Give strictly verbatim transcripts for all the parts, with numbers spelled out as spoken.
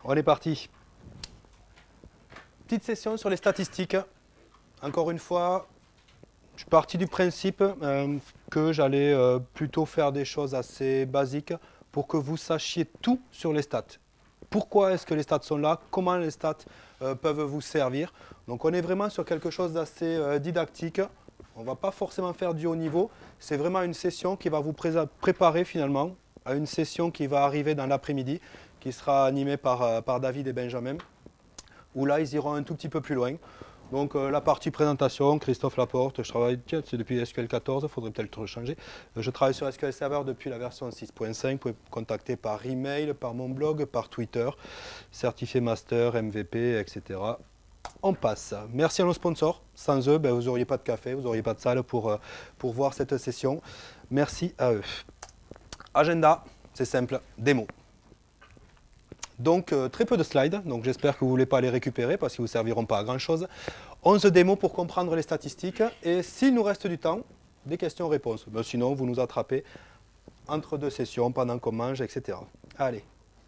On est parti. Petite session sur les statistiques. Encore une fois, je suis parti du principe euh, que j'allais euh, plutôt faire des choses assez basiques pour que vous sachiez tout sur les stats. Pourquoi est-ce que les stats sont là? Comment les stats euh, peuvent vous servir? Donc on est vraiment sur quelque chose d'assez euh, didactique. On ne va pas forcément faire du haut niveau. C'est vraiment une session qui va vous pré préparer finalement à une session qui va arriver dans l'après-midi, qui sera animée par, euh, par David et Benjamin, où là ils iront un tout petit peu plus loin. Donc euh, la partie présentation, Christophe Laporte, je travaille, c'est depuis S Q L quatorze, il faudrait peut-être le changer. Je travaille sur S Q L Server depuis la version six point cinq, vous pouvez me contacter par email, par mon blog, par Twitter, certifié master, M V P, et cetera. On passe. Merci à nos sponsors. Sans eux, ben, vous n'auriez pas de café, vous n'auriez pas de salle pour, euh, pour voir cette session. Merci à eux. Agenda, c'est simple, démo. Donc, euh, très peu de slides, donc j'espère que vous ne voulez pas les récupérer parce qu'ils ne vous serviront pas à grand-chose. onze démos pour comprendre les statistiques et s'il nous reste du temps, des questions-réponses. Ben, sinon, vous nous attrapez entre deux sessions, pendant qu'on mange, et cetera. Allez,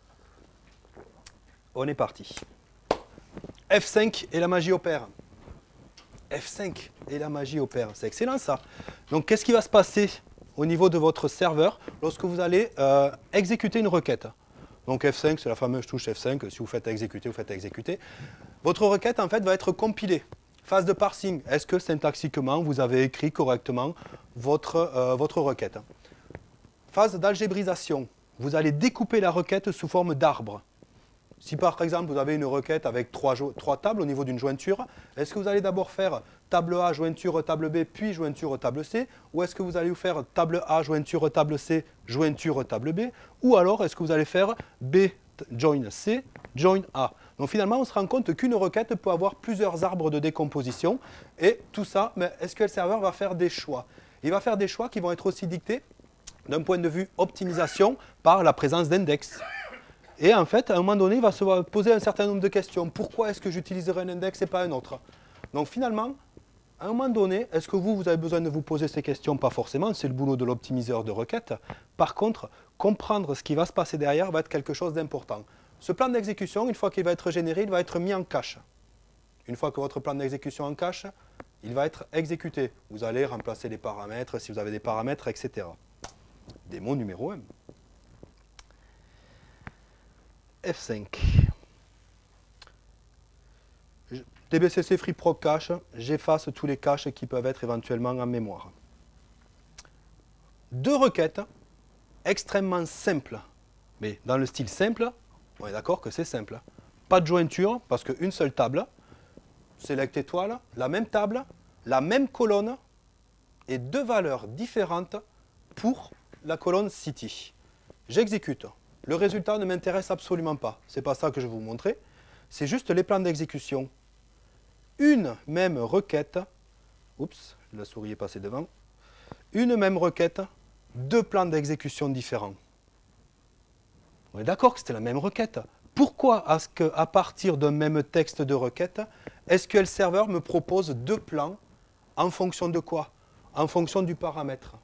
on est parti. F cinq et la magie opère. F cinq et la magie opère, c'est excellent ça. Donc, qu'est-ce qui va se passer au niveau de votre serveur lorsque vous allez euh, exécuter une requête? Donc F cinq, c'est la fameuse touche F cinq. Si vous faites exécuter, vous faites exécuter. Votre requête, en fait, va être compilée. Phase de parsing. Est-ce que syntaxiquement, vous avez écrit correctement votre, euh, votre requête? Phase d'algébrisation. Vous allez découper la requête sous forme d'arbre. Si par exemple, vous avez une requête avec trois, trois tables au niveau d'une jointure, est-ce que vous allez d'abord faire table A, jointure, table B, puis jointure, table C? Ou est-ce que vous allez faire table A, jointure, table C, jointure, table B? Ou alors, est-ce que vous allez faire B, join C, join A? Donc finalement, on se rend compte qu'une requête peut avoir plusieurs arbres de décomposition. Et tout ça, mais S Q L Server va faire des choix. Il va faire des choix qui vont être aussi dictés d'un point de vue optimisation par la présence d'index. Et en fait, à un moment donné, il va se poser un certain nombre de questions. Pourquoi est-ce que j'utiliserai un index et pas un autre? Donc finalement, à un moment donné, est-ce que vous, vous avez besoin de vous poser ces questions? Pas forcément, c'est le boulot de l'optimiseur de requête. Par contre, comprendre ce qui va se passer derrière va être quelque chose d'important. Ce plan d'exécution, une fois qu'il va être généré, il va être mis en cache. Une fois que votre plan d'exécution est en cache, il va être exécuté. Vous allez remplacer les paramètres, si vous avez des paramètres, et cetera. Démo numéro un. F cinq. D B C C Free Proc Cache, j'efface tous les caches qui peuvent être éventuellement en mémoire. Deux requêtes extrêmement simples. Mais dans le style simple, on est d'accord que c'est simple. Pas de jointure, parce qu'une seule table, select étoile, la même table, la même colonne, et deux valeurs différentes pour la colonne city. J'exécute. Le résultat ne m'intéresse absolument pas. Ce n'est pas ça que je vais vous montrer. C'est juste les plans d'exécution. Une même requête. Oups, la souris est passée devant. Une même requête, deux plans d'exécution différents. On est d'accord que c'était la même requête. Pourquoi est-ce qu'à partir d'un même texte de requête, S Q L Server me propose deux plans en fonction de quoi? En fonction du paramètre.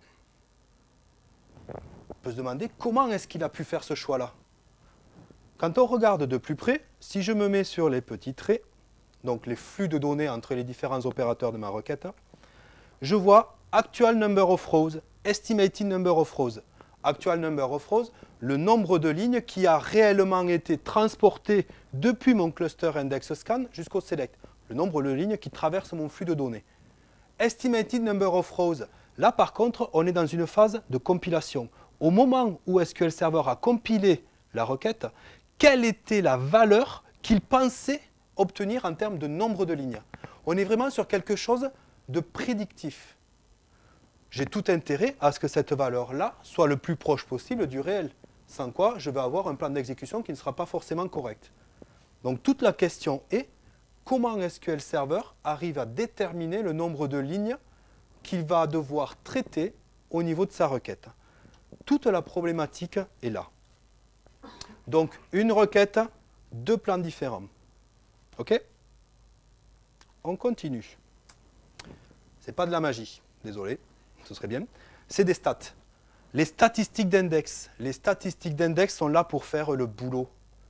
On peut se demander comment est-ce qu'il a pu faire ce choix-là. Quand on regarde de plus près, si je me mets sur les petits traits, donc les flux de données entre les différents opérateurs de ma requête, je vois actual number of rows, estimated number of rows. Actual number of rows, le nombre de lignes qui a réellement été transporté depuis mon cluster index scan jusqu'au select. Le nombre de lignes qui traversent mon flux de données. Estimated number of rows, là par contre, on est dans une phase de compilation. Au moment où S Q L Server a compilé la requête, quelle était la valeur qu'il pensait obtenir en termes de nombre de lignes? On est vraiment sur quelque chose de prédictif. J'ai tout intérêt à ce que cette valeur-là soit le plus proche possible du réel. Sans quoi, je vais avoir un plan d'exécution qui ne sera pas forcément correct. Donc toute la question est, comment S Q L Server arrive à déterminer le nombre de lignes qu'il va devoir traiter au niveau de sa requête? Toute la problématique est là. Donc, une requête, deux plans différents. OK? On continue. Ce n'est pas de la magie, désolé, ce serait bien. C'est des stats. Les statistiques d'index. Les statistiques d'index sont là pour faire le boulot.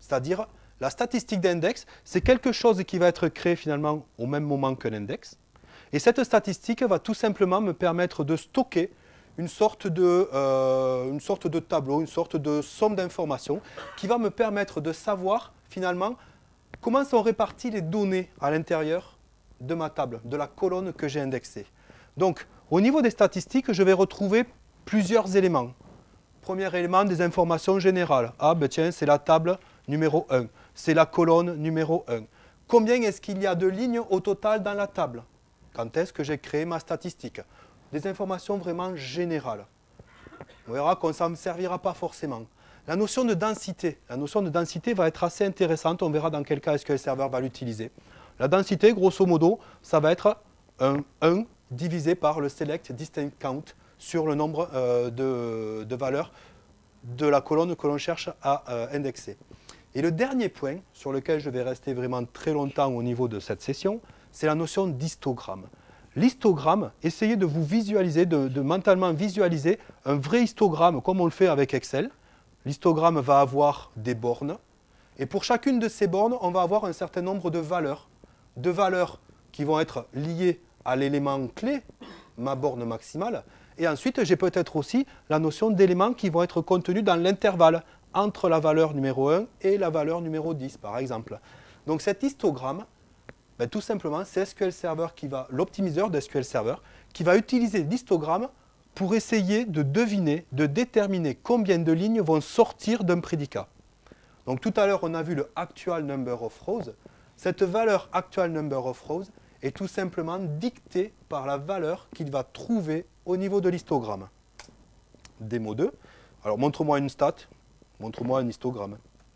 C'est-à-dire, la statistique d'index, c'est quelque chose qui va être créé finalement au même moment que l'index. Et cette statistique va tout simplement me permettre de stocker une sorte de, euh, une sorte de tableau, une sorte de somme d'informations qui va me permettre de savoir finalement comment sont réparties les données à l'intérieur de ma table, de la colonne que j'ai indexée. Donc, au niveau des statistiques, je vais retrouver plusieurs éléments. Premier élément, des informations générales. Ah, ben tiens, c'est la table numéro un. C'est la colonne numéro un. Combien est-ce qu'il y a de lignes au total dans la table? Quand est-ce que j'ai créé ma statistique? Des informations vraiment générales. On verra qu'on ne s'en servira pas forcément. La notion de densité. La notion de densité va être assez intéressante. On verra dans quel cas S Q L Server va l'utiliser. La densité, grosso modo, ça va être un un divisé par le select distinct count sur le nombre euh, de, de valeurs de la colonne que l'on cherche à euh, indexer. Et le dernier point sur lequel je vais rester vraiment très longtemps au niveau de cette session, c'est la notion d'histogramme. L'histogramme, essayez de vous visualiser, de, de mentalement visualiser un vrai histogramme comme on le fait avec Excel. L'histogramme va avoir des bornes. Et pour chacune de ces bornes, on va avoir un certain nombre de valeurs. De valeurs qui vont être liées à l'élément clé, ma borne maximale. Et ensuite, j'ai peut-être aussi la notion d'éléments qui vont être contenus dans l'intervalle entre la valeur numéro un et la valeur numéro dix, par exemple. Donc cet histogramme, ben, tout simplement, c'est S Q L Server qui va, l'optimiseur de S Q L Server, qui va utiliser l'histogramme pour essayer de deviner, de déterminer combien de lignes vont sortir d'un prédicat. Donc tout à l'heure, on a vu le actual number of rows. Cette valeur actual number of rows est tout simplement dictée par la valeur qu'il va trouver au niveau de l'histogramme. Démo deux. Alors montre-moi une stat, montre-moi un histogramme.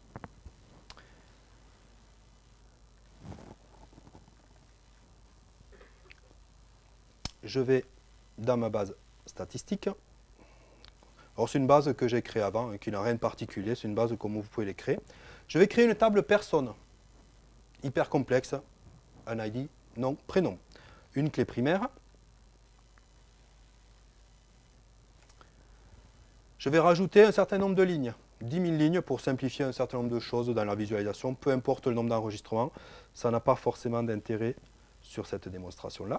Je vais dans ma base statistique. Alors c'est une base que j'ai créée avant et qui n'a rien de particulier, c'est une base comme vous pouvez les créer. Je vais créer une table personne, hyper complexe, un I D, nom, prénom, une clé primaire. Je vais rajouter un certain nombre de lignes, dix mille lignes pour simplifier un certain nombre de choses dans la visualisation, peu importe le nombre d'enregistrements, ça n'a pas forcément d'intérêt sur cette démonstration-là.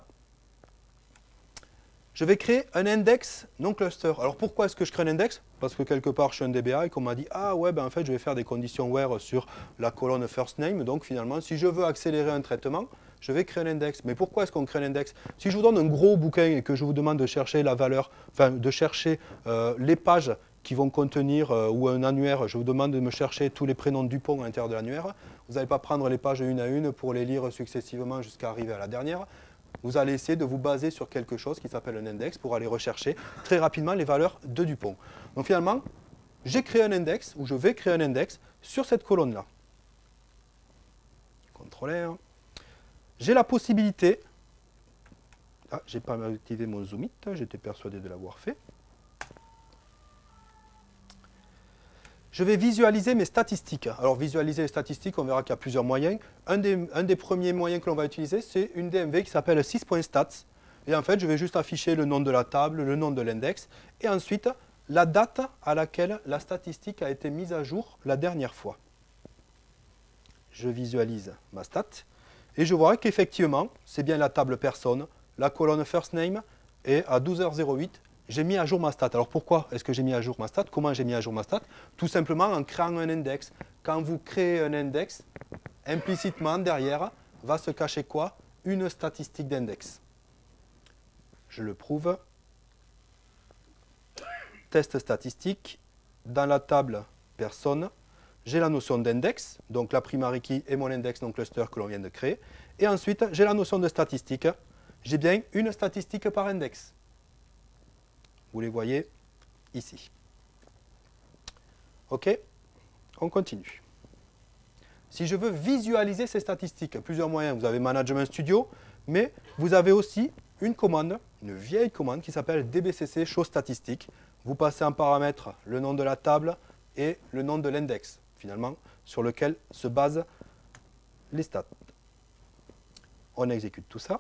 Je vais créer un index non cluster. Alors pourquoi est-ce que je crée un index? Parce que quelque part je suis un D B A et qu'on m'a dit ah ouais ben en fait je vais faire des conditions where sur la colonne first name. Donc finalement si je veux accélérer un traitement, je vais créer un index. Mais pourquoi est-ce qu'on crée un index? Si je vous donne un gros bouquin et que je vous demande de chercher la valeur, enfin de chercher euh, les pages qui vont contenir, euh, ou un annuaire, je vous demande de me chercher tous les prénoms de Dupont à l'intérieur de l'annuaire, vous n'allez pas prendre les pages une à une pour les lire successivement jusqu'à arriver à la dernière. Vous allez essayer de vous baser sur quelque chose qui s'appelle un index pour aller rechercher très rapidement les valeurs de Dupont. Donc finalement, j'ai créé un index, ou je vais créer un index sur cette colonne-là. contrôle R. J'ai la possibilité, ah, j'ai pas activé mon zoom it, j'étais persuadé de l'avoir fait. Je vais visualiser mes statistiques. Alors visualiser les statistiques, on verra qu'il y a plusieurs moyens. Un des, un des premiers moyens que l'on va utiliser, c'est une D M V qui s'appelle sys.stats. Et en fait, je vais juste afficher le nom de la table, le nom de l'index, et ensuite la date à laquelle la statistique a été mise à jour la dernière fois. Je visualise ma stat, et je vois qu'effectivement, c'est bien la table personne, la colonne first name, et à douze heures zéro huit, j'ai mis à jour ma stat. Alors pourquoi est-ce que j'ai mis à jour ma stat? Comment j'ai mis à jour ma stat? Tout simplement en créant un index. Quand vous créez un index, implicitement derrière va se cacher quoi? Une statistique d'index. Je le prouve. Test statistique. Dans la table personne, j'ai la notion d'index, donc la primary key et mon index non cluster que l'on vient de créer. Et ensuite, j'ai la notion de statistique. J'ai bien une statistique par index. Vous les voyez ici. OK, on continue. Si je veux visualiser ces statistiques, plusieurs moyens. Vous avez Management Studio, mais vous avez aussi une commande, une vieille commande qui s'appelle D B C C show statistique. Vous passez en paramètre le nom de la table et le nom de l'index, finalement, sur lequel se basent les stats. On exécute tout ça.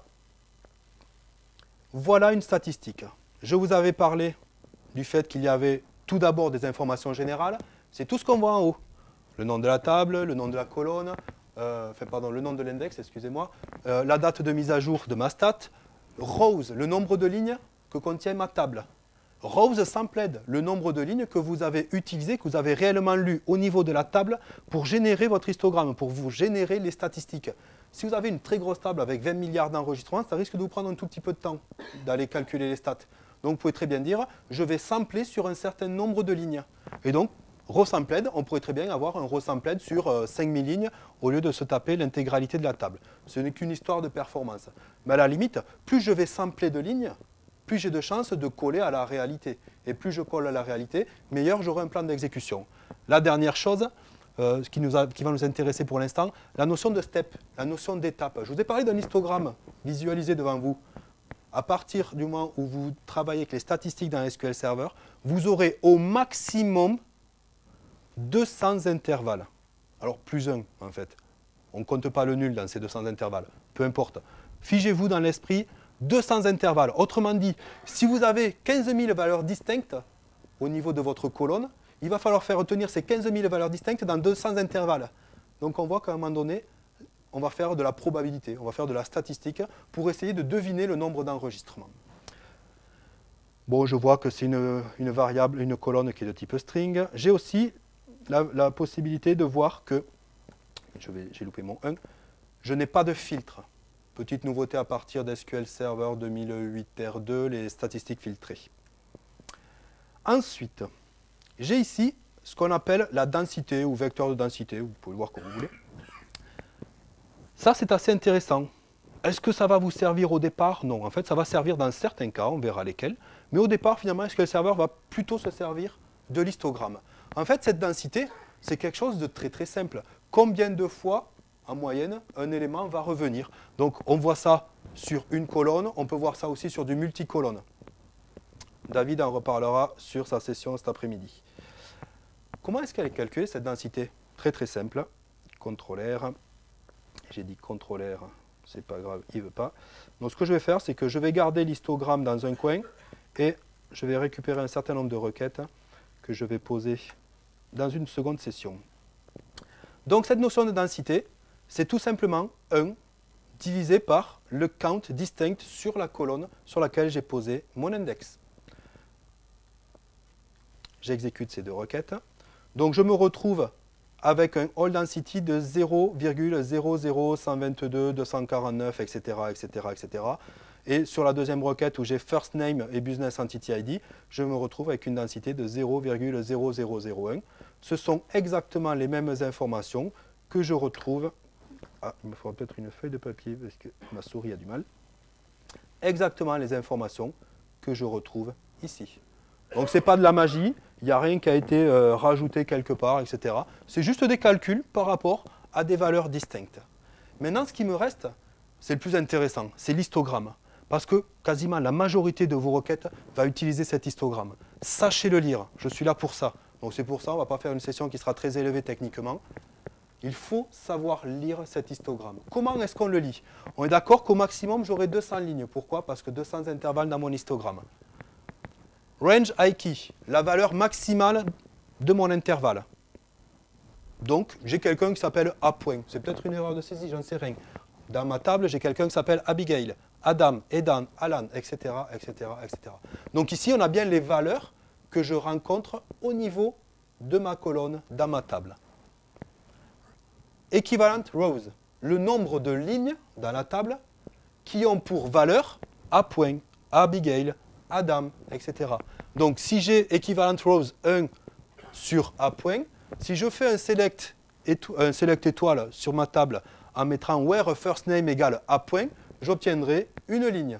Voilà une statistique. Je vous avais parlé du fait qu'il y avait tout d'abord des informations générales. C'est tout ce qu'on voit en haut. le nom de la table, le nom de la colonne, euh, enfin pardon, le nom de l'index, excusez-moi, euh, la date de mise à jour de ma stat, rows, le nombre de lignes que contient ma table. Rows sampled, le nombre de lignes que vous avez utilisé, que vous avez réellement lu au niveau de la table pour générer votre histogramme, pour vous générer les statistiques. Si vous avez une très grosse table avec vingt milliards d'enregistrements, ça risque de vous prendre un tout petit peu de temps d'aller calculer les stats. Donc vous pouvez très bien dire, je vais sampler sur un certain nombre de lignes. Et donc, row-sampled, on pourrait très bien avoir un row-sampled sur euh, cinq mille lignes au lieu de se taper l'intégralité de la table. Ce n'est qu'une histoire de performance. Mais à la limite, plus je vais sampler de lignes, plus j'ai de chances de coller à la réalité. Et plus je colle à la réalité, meilleur j'aurai un plan d'exécution. La dernière chose, euh, qui, nous a, qui va nous intéresser pour l'instant, la notion de step, la notion d'étape. Je vous ai parlé d'un histogramme visualisé devant vous. À partir du moment où vous travaillez avec les statistiques dans S Q L Server, vous aurez au maximum deux cents intervalles. Alors plus un en fait. On ne compte pas le nul dans ces deux cents intervalles. Peu importe. Figez-vous dans l'esprit deux cents intervalles. Autrement dit, si vous avez quinze mille valeurs distinctes au niveau de votre colonne, il va falloir faire retenir ces quinze mille valeurs distinctes dans deux cents intervalles. Donc on voit qu'à un moment donné, on va faire de la probabilité, on va faire de la statistique pour essayer de deviner le nombre d'enregistrements. Bon, je vois que c'est une, une variable, une colonne qui est de type string. J'ai aussi la, la possibilité de voir que, j'ai loupé mon un, je n'ai pas de filtre. Petite nouveauté à partir d'S Q L Server deux mille huit R deux, les statistiques filtrées. Ensuite, j'ai ici ce qu'on appelle la densité ou vecteur de densité, vous pouvez le voir comme vous voulez. Ça, c'est assez intéressant. Est-ce que ça va vous servir au départ? Non, en fait, ça va servir dans certains cas, on verra lesquels. Mais au départ, finalement, est-ce que le serveur va plutôt se servir de l'histogramme? En fait, cette densité, c'est quelque chose de très très simple. Combien de fois, en moyenne, un élément va revenir? Donc, on voit ça sur une colonne, on peut voir ça aussi sur du multicolonne. David en reparlera sur sa session cet après-midi. Comment est-ce qu'elle est calculée, cette densité? Très très simple. contrôle R. J'ai dit contrôle R, c'est pas grave, il ne veut pas. Donc ce que je vais faire, c'est que je vais garder l'histogramme dans un coin et je vais récupérer un certain nombre de requêtes que je vais poser dans une seconde session. Donc cette notion de densité, c'est tout simplement un divisé par le count distinct sur la colonne sur laquelle j'ai posé mon index. J'exécute ces deux requêtes. Donc je me retrouve avec un all density de zéro virgule zéro zéro un deux deux deux cent quarante-neuf, et cetera, et cetera, et cetera. Et sur la deuxième requête où j'ai first name et business entity I D, je me retrouve avec une densité de zéro virgule zéro zéro zéro un. Ce sont exactement les mêmes informations que je retrouve. Ah, il me faudra peut-être une feuille de papier parce que ma souris a du mal. Exactement les informations que je retrouve ici. Donc ce n'est pas de la magie. Il n'y a rien qui a été euh, rajouté quelque part, et cetera. C'est juste des calculs par rapport à des valeurs distinctes. Maintenant, ce qui me reste, c'est le plus intéressant, c'est l'histogramme. Parce que quasiment la majorité de vos requêtes va utiliser cet histogramme. Sachez le lire, je suis là pour ça. Donc c'est pour ça, on ne va pas faire une session qui sera très élevée techniquement. Il faut savoir lire cet histogramme. Comment est-ce qu'on le lit? On est d'accord qu'au maximum, j'aurai deux cents lignes. Pourquoi? Parce que deux cents intervalles dans mon histogramme. Range I key, la valeur maximale de mon intervalle. Donc, j'ai quelqu'un qui s'appelle A point. C'est peut-être une erreur de saisie, j'en sais rien. Dans ma table, j'ai quelqu'un qui s'appelle Abigail, Adam, Edan, Alan, et cetera, et cetera, et cetera. Donc ici, on a bien les valeurs que je rencontre au niveau de ma colonne dans ma table. Equivalent rows, le nombre de lignes dans la table qui ont pour valeur A point, Abigail, Adam, et cetera. Donc, si j'ai equivalent rows un sur A point, si je fais un select, un select étoile sur ma table en mettant where first name égale A point, j'obtiendrai une ligne.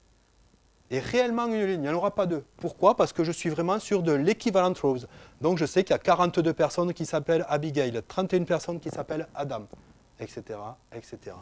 Et réellement une ligne, il n'y en aura pas deux. Pourquoi? Parce que je suis vraiment sur de l'equivalent rows. Donc, je sais qu'il y a quarante-deux personnes qui s'appellent Abigail, trente et une personnes qui s'appellent Adam, et cetera, et cetera.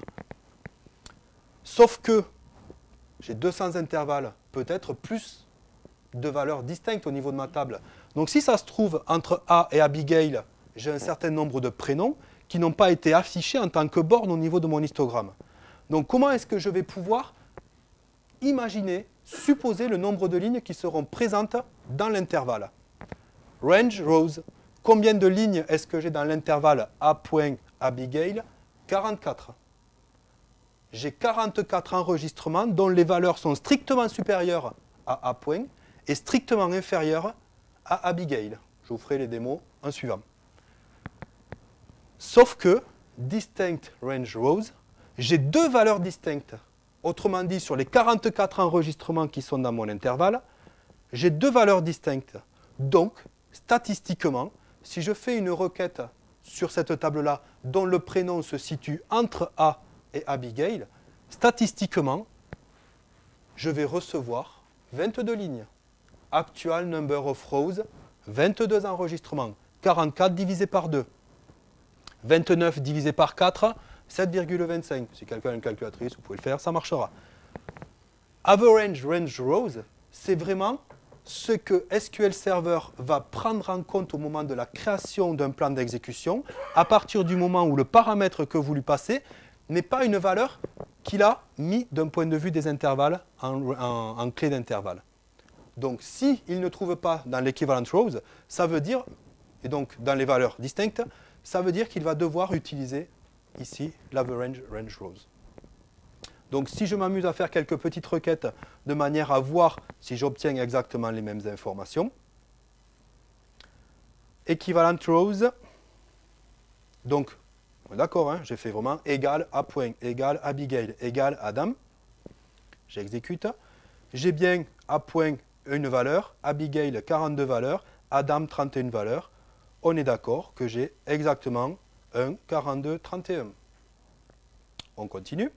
Sauf que j'ai deux cents intervalles, peut-être plus de valeurs distinctes au niveau de ma table. Donc si ça se trouve entre A et Abigail, j'ai un certain nombre de prénoms qui n'ont pas été affichés en tant que borne au niveau de mon histogramme. Donc comment est-ce que je vais pouvoir imaginer, supposer le nombre de lignes qui seront présentes dans l'intervalle? Range rows, Combien de lignes est-ce que j'ai dans l'intervalle A.Abigail? quarante-quatre. J'ai quarante-quatre enregistrements dont les valeurs sont strictement supérieures à A. et strictement inférieures à Abigail. Je vous ferai les démos en suivant. Sauf que, distinct range rows, j'ai deux valeurs distinctes. Autrement dit, sur les quarante-quatre enregistrements qui sont dans mon intervalle, j'ai deux valeurs distinctes. Donc, statistiquement, si je fais une requête sur cette table-là dont le prénom se situe entre A et Abigail, statistiquement, je vais recevoir vingt-deux lignes. Actual number of rows, vingt-deux enregistrements. quarante-quatre divisé par deux. vingt-neuf divisé par quatre, sept virgule vingt-cinq. Si quelqu'un a une calculatrice, vous pouvez le faire, ça marchera. Average range rows, c'est vraiment ce que S Q L Server va prendre en compte au moment de la création d'un plan d'exécution, à partir du moment où le paramètre que vous lui passez n'est pas une valeur qu'il a mis d'un point de vue des intervalles en, en, en clé d'intervalle. Donc, s'il ne trouve pas dans l'équivalent rows, ça veut dire, et donc dans les valeurs distinctes, ça veut dire qu'il va devoir utiliser ici l'average range rows. Donc, si je m'amuse à faire quelques petites requêtes de manière à voir si j'obtiens exactement les mêmes informations, equivalent rows, donc, d'accord, hein, j'ai fait vraiment égal à point, égal Abigail, égal Adam. J'exécute. J'ai bien à point une valeur, Abigail quarante-deux valeurs, Adam trente et une valeurs. On est d'accord que j'ai exactement un, quarante-deux, trente et un. On continue.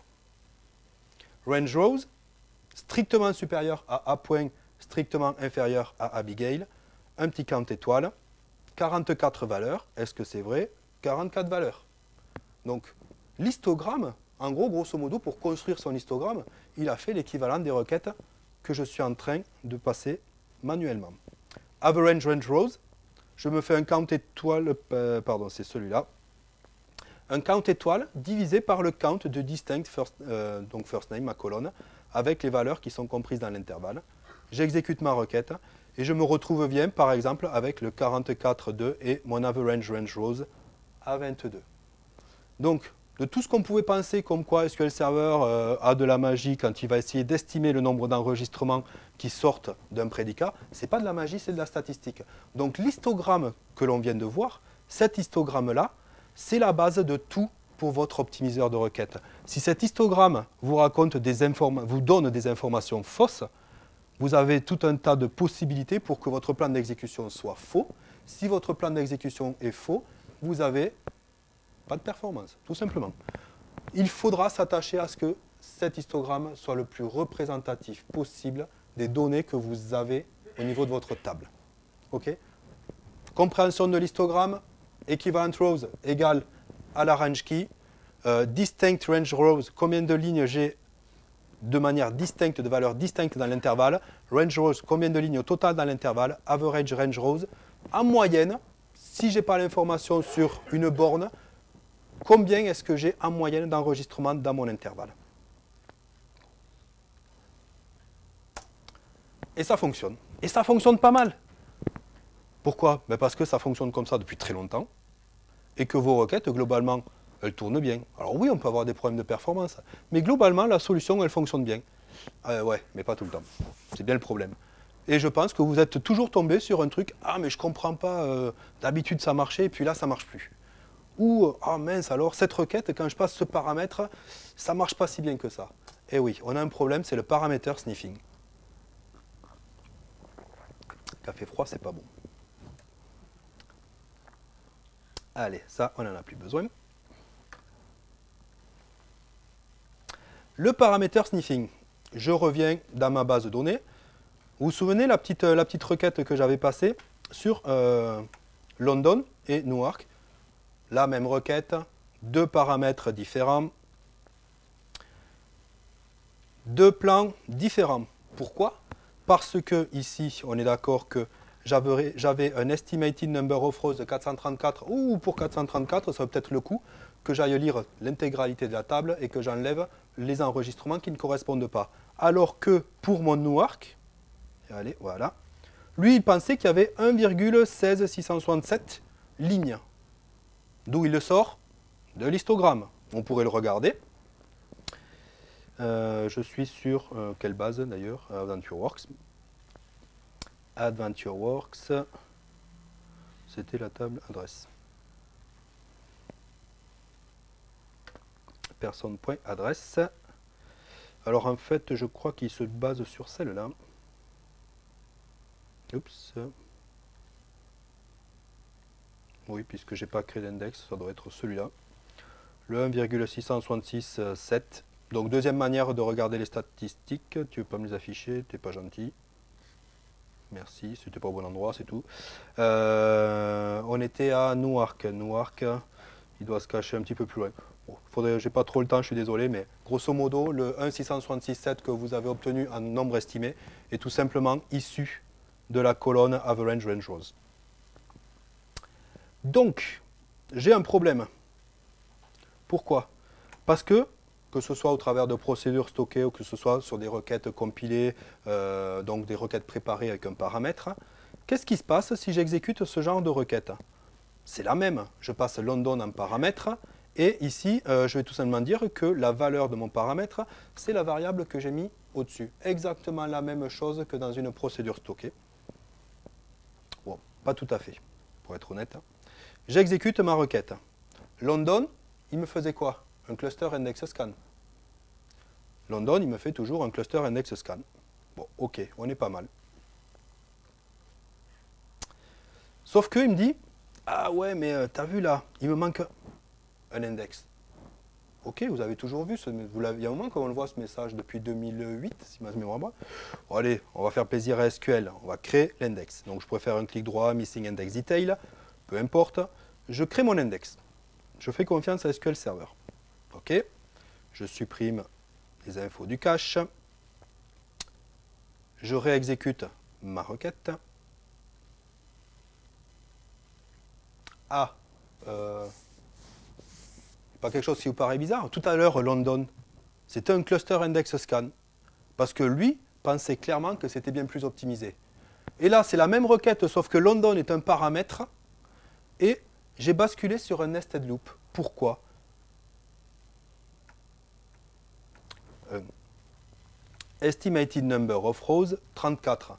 Range rows, strictement supérieur à A point, strictement inférieur à Abigail. Un petit count étoile. quarante-quatre valeurs. Est-ce que c'est vrai? quarante-quatre valeurs. Donc, l'histogramme, en gros, grosso modo, pour construire son histogramme, il a fait l'équivalent des requêtes que je suis en train de passer manuellement. Average range rows, je me fais un count étoile, euh, pardon, c'est celui-là. Un count étoile divisé par le count de distinct first, euh, donc first name, ma colonne, avec les valeurs qui sont comprises dans l'intervalle. J'exécute ma requête et je me retrouve bien, par exemple, avec le quarante-quatre deux et mon average range rows à vingt-deux. Donc, de tout ce qu'on pouvait penser comme quoi S Q L Server euh, a de la magie quand il va essayer d'estimer le nombre d'enregistrements qui sortent d'un prédicat, ce n'est pas de la magie, c'est de la statistique. Donc l'histogramme que l'on vient de voir, cet histogramme-là, c'est la base de tout pour votre optimiseur de requête. Si cet histogramme vous, raconte des informa- vous donne des informations fausses, vous avez tout un tas de possibilités pour que votre plan d'exécution soit faux. Si votre plan d'exécution est faux, vous avez pas de performance, tout simplement. Il faudra s'attacher à ce que cet histogramme soit le plus représentatif possible des données que vous avez au niveau de votre table. OK? Compréhension de l'histogramme, equivalent rows égale à la range key, euh, distinct range rows, combien de lignes j'ai de manière distincte, de valeurs distinctes dans l'intervalle, range rows, combien de lignes au total dans l'intervalle, average range rows, en moyenne, si je n'ai pas l'information sur une borne, combien est-ce que j'ai en moyenne d'enregistrement dans mon intervalle. Et ça fonctionne. Et ça fonctionne pas mal. Pourquoi? Ben parce que ça fonctionne comme ça depuis très longtemps et que vos requêtes, globalement, elles tournent bien. Alors oui, on peut avoir des problèmes de performance, mais globalement, la solution, elle fonctionne bien. Euh, ouais, mais pas tout le temps. C'est bien le problème. Et je pense que vous êtes toujours tombé sur un truc, ah mais je comprends pas, euh, d'habitude ça marchait et puis là ça marche plus. Ou, ah oh mince, alors cette requête, quand je passe ce paramètre, ça ne marche pas si bien que ça. Et oui, on a un problème, c'est le parameter sniffing. Café froid, c'est pas bon. Allez, ça, on n'en a plus besoin. Le parameter sniffing. Je reviens dans ma base de données. Vous vous souvenez la petite, la petite requête que j'avais passée sur euh, London et Newark? La même requête, deux paramètres différents, deux plans différents. Pourquoi? Parce que ici, on est d'accord que j'avais un estimated number of rows de quatre cent trente-quatre, ou pour quatre cent trente-quatre, ça vaut peut-être le coup que j'aille lire l'intégralité de la table et que j'enlève les enregistrements qui ne correspondent pas. Alors que pour mon Newark, allez, voilà, Lui, il pensait qu'il y avait un virgule seize six cent soixante-sept lignes. D'où il le sort? De l'histogramme. On pourrait le regarder. Euh, je suis sur euh, quelle base d'ailleurs? AdventureWorks. AdventureWorks. C'était la table adresse. Personne.adresse. Alors en fait, je crois qu'il se base sur celle-là. Oups. Oui, puisque j'ai pas créé l'index, ça doit être celui-là. Le un virgule six cent soixante-six sept. Donc deuxième manière de regarder les statistiques. Tu veux pas me les afficher, t'es pas gentil. Merci, c'était pas au bon endroit, c'est tout. Euh, on était à Newark. Newark, il doit se cacher un petit peu plus loin. Bon, faudrait, j'ai pas trop le temps, je suis désolé, mais grosso modo, le un six cent soixante-six sept que vous avez obtenu en nombre estimé est tout simplement issu de la colonne Average Range Rows. Donc, j'ai un problème. Pourquoi? Parce que, que ce soit au travers de procédures stockées ou que ce soit sur des requêtes compilées, euh, donc des requêtes préparées avec un paramètre, qu'est-ce qui se passe si j'exécute ce genre de requête? C'est la même. Je passe London en paramètre et ici, euh, je vais tout simplement dire que la valeur de mon paramètre, c'est la variable que j'ai mis au-dessus. Exactement la même chose que dans une procédure stockée. Bon, pas tout à fait, pour être honnête. J'exécute ma requête. London, il me faisait quoi? Un cluster index scan. London, il me fait toujours un cluster index scan. Bon, ok, on est pas mal. Sauf qu'il me dit, ah ouais, mais euh, t'as vu là, il me manque un index. Ok, vous avez toujours vu, ce, vous il y a un moment qu'on le voit ce message depuis deux mille huit, si ma mémoire va. Bon, allez, on va faire plaisir à S Q L, on va créer l'index. Donc je pourrais faire un clic droit, missing index detail, peu importe. Je crée mon index. Je fais confiance à S Q L Server. Ok, je supprime les infos du cache. Je réexécute ma requête. Ah, euh, pas quelque chose qui vous paraît bizarre. Tout à l'heure, London, c'était un cluster index scan. Parce que lui pensait clairement que c'était bien plus optimisé. Et là, c'est la même requête, sauf que London est un paramètre. Et j'ai basculé sur un nested loop. Pourquoi? euh, Estimated number of rows, trente-quatre.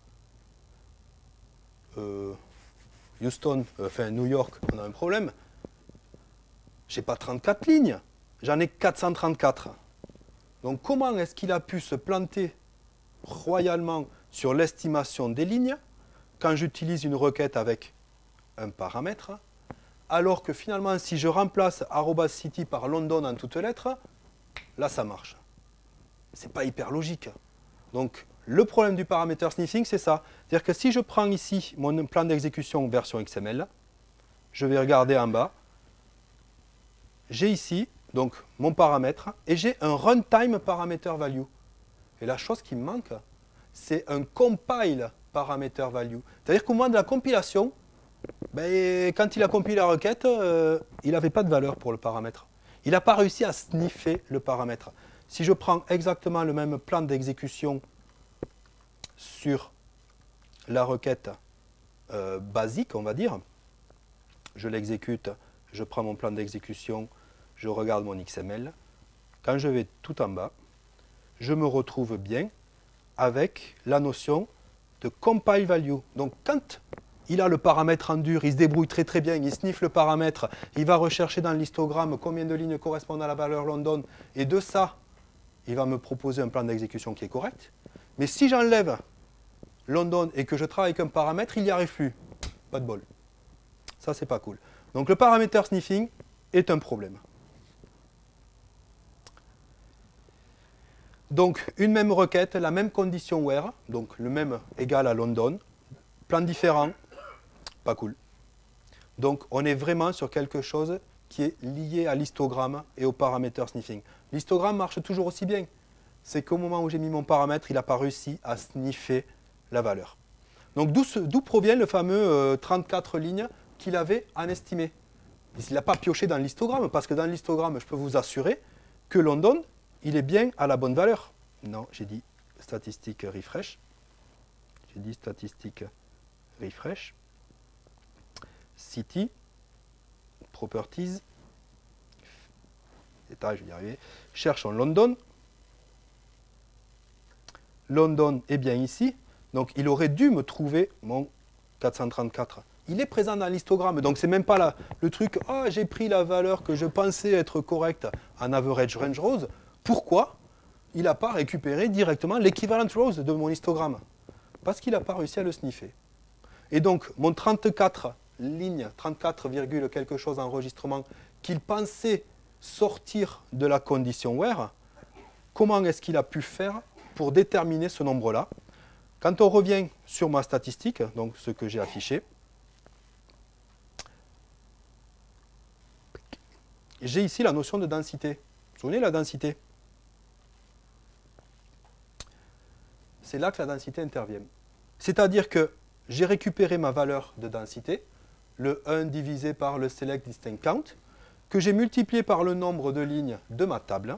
Euh, Houston, euh, enfin New York, on a un problème. J'ai pas trente-quatre lignes, j'en ai quatre cent trente-quatre. Donc comment est-ce qu'il a pu se planter royalement sur l'estimation des lignes quand j'utilise une requête avec un paramètre, alors que finalement si je remplace arobase city par London en toutes lettres, là ça marche. C'est pas hyper logique. Donc le problème du paramètre sniffing, c'est ça. C'est-à-dire que si je prends ici mon plan d'exécution version X M L, je vais regarder en bas, j'ai ici donc mon paramètre et j'ai un runtime parameter value. Et la chose qui me manque, c'est un compile parameter value. C'est-à-dire qu'au moment de la compilation, ben, quand il a compilé la requête, euh, il n'avait pas de valeur pour le paramètre. Il n'a pas réussi à sniffer le paramètre. Si je prends exactement le même plan d'exécution sur la requête euh, basique, on va dire, je l'exécute, je prends mon plan d'exécution, je regarde mon X M L. Quand je vais tout en bas, je me retrouve bien avec la notion de compile value. Donc quand il a le paramètre en dur, il se débrouille très très bien, il sniffe le paramètre, il va rechercher dans l'histogramme combien de lignes correspondent à la valeur London, et de ça, il va me proposer un plan d'exécution qui est correct. Mais si j'enlève London et que je travaille avec un paramètre, il n'y arrive plus. Pas de bol. Ça, c'est pas cool. Donc le paramètre sniffing est un problème. Donc une même requête, la même condition where, donc le même égal à London, plan différent, pas cool. Donc on est vraiment sur quelque chose qui est lié à l'histogramme et au paramètre sniffing. L'histogramme marche toujours aussi bien. C'est qu'au moment où j'ai mis mon paramètre, il n'a pas réussi à sniffer la valeur. Donc d'où provient le fameux euh, trente-quatre lignes qu'il avait en estimé? Il n'a pas pioché dans l'histogramme, parce que dans l'histogramme, je peux vous assurer que London, il est bien à la bonne valeur. Non, j'ai dit statistique refresh. J'ai dit statistique refresh, city, properties, état, je vais y arriver, cherchons London. London est bien ici, donc il aurait dû me trouver mon quatre cent trente-quatre. Il est présent dans l'histogramme, donc c'est même pas la, le truc, ah oh, j'ai pris la valeur que je pensais être correcte en average range rose. Pourquoi il n'a pas récupéré directement l'équivalent rose de mon histogramme? Parce qu'il n'a pas réussi à le sniffer. Et donc mon trente-quatre ligne, trente-quatre, quelque chose enregistrement qu'il pensait sortir de la condition where, comment est-ce qu'il a pu faire pour déterminer ce nombre-là? Quand on revient sur ma statistique, donc ce que j'ai affiché, j'ai ici la notion de densité. Vous vous souvenez de la densité? C'est là que la densité intervient. C'est-à-dire que j'ai récupéré ma valeur de densité, le un divisé par le select distinct count, que j'ai multiplié par le nombre de lignes de ma table,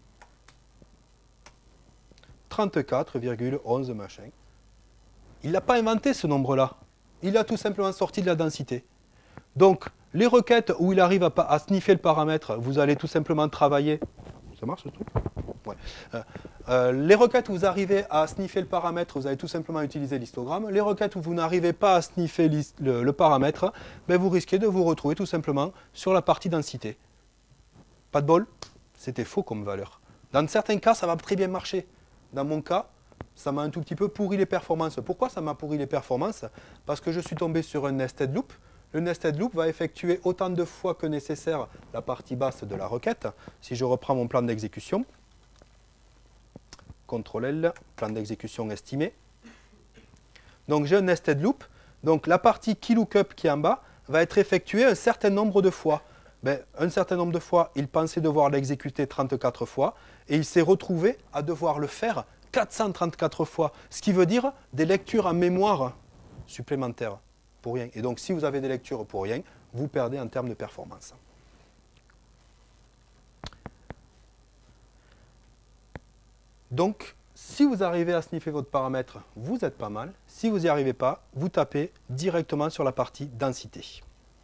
trente-quatre virgule onze machin. Il n'a pas inventé ce nombre-là. Il a tout simplement sorti de la densité. Donc, les requêtes où il arrive à, à sniffer le paramètre, vous allez tout simplement travailler. Ça marche ce truc? Ouais. Euh, euh, les requêtes où vous arrivez à sniffer le paramètre, vous allez tout simplement utiliser l'histogramme. Les requêtes où vous n'arrivez pas à sniffer le, le paramètre, ben vous risquez de vous retrouver tout simplement sur la partie densité. Pas de bol? C'était faux comme valeur. Dans certains cas, ça va très bien marcher. Dans mon cas, ça m'a un tout petit peu pourri les performances. Pourquoi ça m'a pourri les performances? Parce que je suis tombé sur un nested loop. Le nested loop va effectuer autant de fois que nécessaire la partie basse de la requête. Si je reprends mon plan d'exécution, contrôle L, plan d'exécution estimé. Donc j'ai un nested loop. Donc la partie keylookup qui est en bas va être effectuée un certain nombre de fois. Ben, un certain nombre de fois, il pensait devoir l'exécuter trente-quatre fois et il s'est retrouvé à devoir le faire quatre cent trente-quatre fois, ce qui veut dire des lectures en mémoire supplémentaires pour rien. Et donc si vous avez des lectures pour rien, vous perdez en termes de performance. Donc, si vous arrivez à sniffer votre paramètre, vous êtes pas mal. Si vous n'y arrivez pas, vous tapez directement sur la partie densité.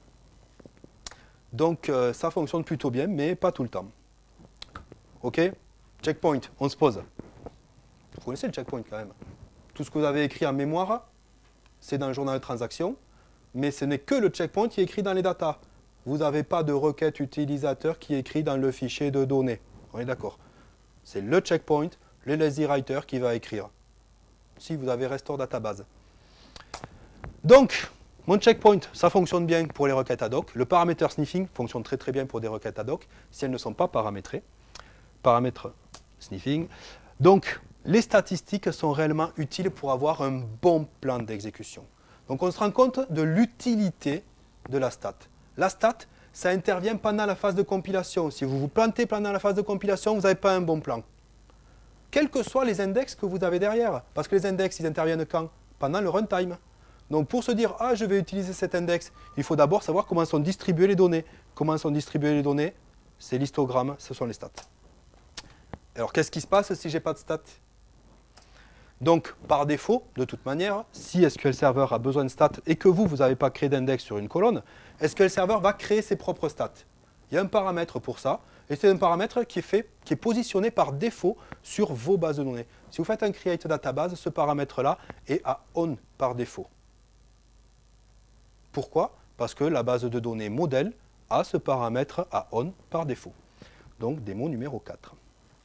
Donc, euh, ça fonctionne plutôt bien, mais pas tout le temps. OK? Checkpoint, on se pose. Vous connaissez le checkpoint quand même. Tout ce que vous avez écrit en mémoire, c'est dans le journal de transaction, mais ce n'est que le checkpoint qui est écrit dans les datas. Vous n'avez pas de requête utilisateur qui est écrit dans le fichier de données. On est d'accord? C'est le checkpoint, le lazy writer qui va écrire. Si vous avez restore database. Donc, mon checkpoint, ça fonctionne bien pour les requêtes ad hoc. Le paramètre sniffing fonctionne très très bien pour des requêtes ad hoc si elles ne sont pas paramétrées. Paramètre sniffing. Donc, les statistiques sont réellement utiles pour avoir un bon plan d'exécution. Donc, on se rend compte de l'utilité de la stat. La stat, ça intervient pendant la phase de compilation. Si vous vous plantez pendant la phase de compilation, vous n'avez pas un bon plan. Quels que soient les index que vous avez derrière. Parce que les index, ils interviennent quand? Pendant le runtime. Donc pour se dire, ah, je vais utiliser cet index, il faut d'abord savoir comment sont distribuées les données. Comment sont distribuées les données? C'est l'histogramme, ce sont les stats. Alors qu'est-ce qui se passe si je n'ai pas de stats? Donc par défaut, de toute manière, si S Q L Server a besoin de stats et que vous, vous n'avez pas créé d'index sur une colonne, S Q L Server va créer ses propres stats. Il y a un paramètre pour ça, et c'est un paramètre qui est, fait, qui est positionné par défaut sur vos bases de données. Si vous faites un create database, ce paramètre-là est à on par défaut. Pourquoi? Parce que la base de données modèle a ce paramètre à on par défaut. Donc démo numéro quatre.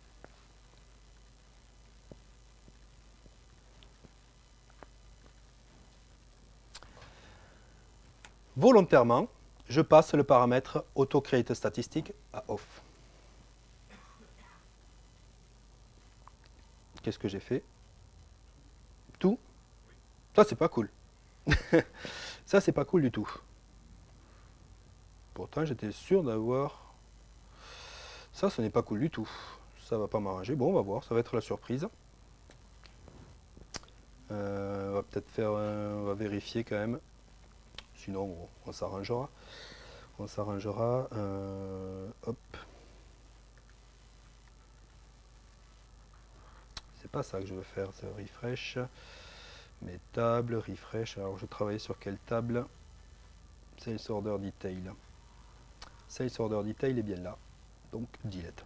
Volontairement, je passe le paramètre AutoCreateStatistic à off. Qu'est-ce que j'ai fait? Tout. Ça, c'est pas cool. Ça, c'est pas cool du tout. Pourtant, j'étais sûr d'avoir... Ça, ce n'est pas cool du tout. Ça va pas m'arranger. Bon, on va voir. Ça va être la surprise. Euh, on va peut-être faire... Un... On va vérifier quand même. Sinon, on, on s'arrangera. On s'arrangera. Euh, hop. C'est pas ça que je veux faire. C'est refresh. Mes tables, refresh. Alors je travaillais sur quelle table? Sales order detail. Sales order detail est bien là. Donc delete.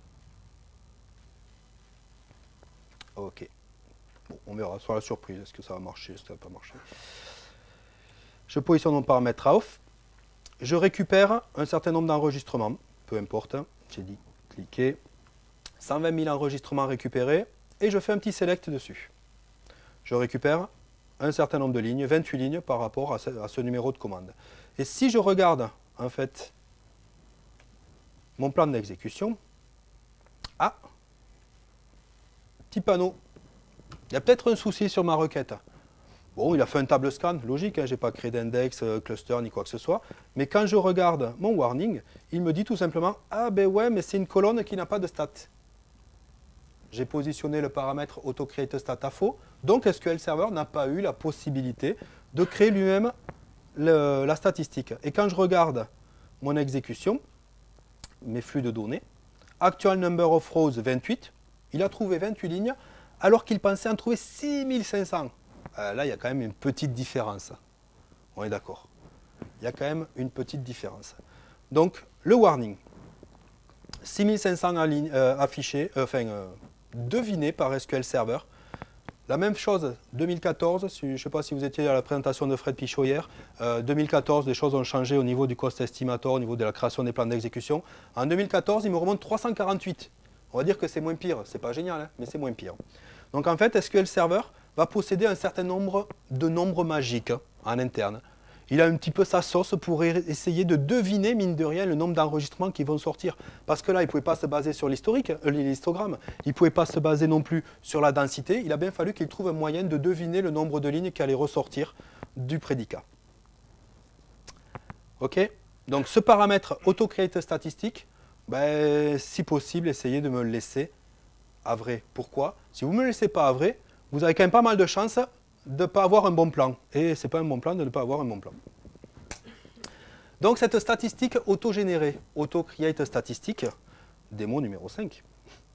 Ok. Bon, on verra sur la surprise. Est-ce que ça va marcher? Est-ce que ça va pas marcher? Je positionne mon paramètre off. Je récupère un certain nombre d'enregistrements. Peu importe. J'ai dit cliquer. cent vingt mille enregistrements récupérés. Et je fais un petit select dessus. Je récupère un certain nombre de lignes, vingt-huit lignes par rapport à ce, à ce numéro de commande. Et si je regarde en fait mon plan d'exécution, ah, petit panneau, il y a peut-être un souci sur ma requête. Bon, il a fait un table scan, logique, hein, je n'ai pas créé d'index, euh, cluster ni quoi que ce soit. Mais quand je regarde mon warning, il me dit tout simplement, ah ben ouais, mais c'est une colonne qui n'a pas de stats. J'ai positionné le paramètre AutoCreateStat à faux, donc S Q L Server n'a pas eu la possibilité de créer lui-même la statistique. Et quand je regarde mon exécution, mes flux de données, actual number of rows vingt-huit, il a trouvé vingt-huit lignes, alors qu'il pensait en trouver six mille cinq cents. Euh, là, il y a quand même une petite différence. On est d'accord. Il y a quand même une petite différence. Donc, le warning, six mille cinq cents euh, affichés, euh, enfin, euh, devinés par S Q L Server. La même chose, deux mille quatorze, si, je ne sais pas si vous étiez à la présentation de Fred Pichot hier, euh, deux mille quatorze, les choses ont changé au niveau du cost estimator, au niveau de la création des plans d'exécution. En deux mille quatorze, il me remonte trois cent quarante-huit. On va dire que c'est moins pire, c'est pas génial, hein, mais c'est moins pire. Donc en fait, S Q L Server va posséder un certain nombre de nombres magiques hein, en interne. Il a un petit peu sa sauce pour essayer de deviner, mine de rien, le nombre d'enregistrements qui vont sortir. Parce que là, il ne pouvait pas se baser sur l'historique, euh, l'histogramme. Il ne pouvait pas se baser non plus sur la densité. Il a bien fallu qu'il trouve un moyen de deviner le nombre de lignes qui allaient ressortir du prédicat. OK? Donc, ce paramètre AutoCreateStatistic, ben, si possible, essayez de me le laisser à vrai. Pourquoi? Si vous ne me le laissez pas à vrai, vous avez quand même pas mal de chances de ne pas avoir un bon plan. Et ce n'est pas un bon plan de ne pas avoir un bon plan. Donc cette statistique auto-générée, auto-create statistique, démo numéro cinq.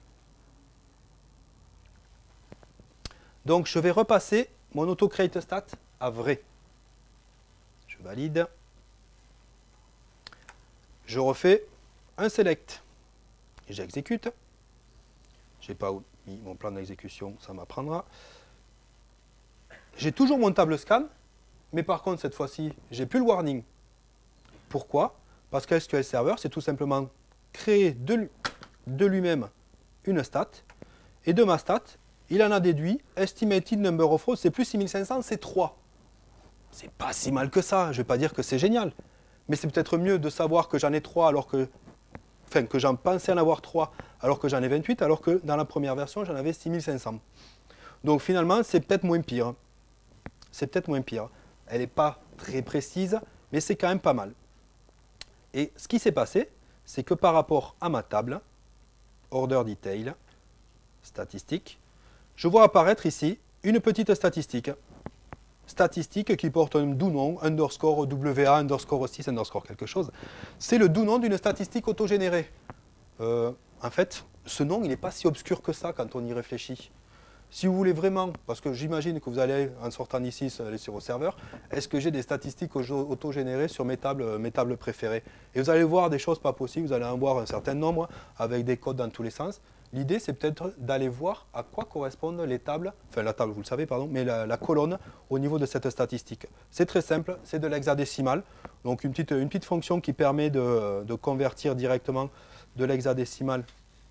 Donc je vais repasser mon auto-create stat à vrai. Je valide. Je refais un select. Et j'exécute. Je n'ai pas mis mon plan d'exécution, ça m'apprendra. J'ai toujours mon table scan, mais par contre, cette fois-ci, j'ai plus le warning. Pourquoi? Parce que S Q L Server, c'est tout simplement créer de, de lui-même une stat, et de ma stat, il en a déduit, estimated number of rows, c'est plus six mille cinq cents, c'est trois. C'est pas si mal que ça, je ne vais pas dire que c'est génial, mais c'est peut-être mieux de savoir que j'en ai trois, alors que, enfin, que j'en pensais en avoir trois, alors que j'en ai vingt-huit, alors que dans la première version, j'en avais six mille cinq cents. Donc finalement, c'est peut-être moins pire. C'est peut-être moins pire. Elle n'est pas très précise, mais c'est quand même pas mal. Et ce qui s'est passé, c'est que par rapport à ma table, order detail, statistique, je vois apparaître ici une petite statistique. Statistique qui porte un doux nom, underscore W A, underscore six, underscore quelque chose. C'est le doux nom d'une statistique autogénérée. Euh, en fait, ce nom, il n'est pas si obscur que ça quand on y réfléchit. Si vous voulez vraiment, parce que j'imagine que vous allez, en sortant d'ici, aller sur vos serveurs, est-ce que j'ai des statistiques auto-générées sur mes tables, mes tables préférées? Et vous allez voir des choses pas possibles, vous allez en voir un certain nombre, avec des codes dans tous les sens. L'idée, c'est peut-être d'aller voir à quoi correspondent les tables, enfin la table, vous le savez, pardon, mais la, la colonne au niveau de cette statistique. C'est très simple, c'est de l'hexadécimal, donc une petite, une petite fonction qui permet de, de convertir directement de l'hexadécimal.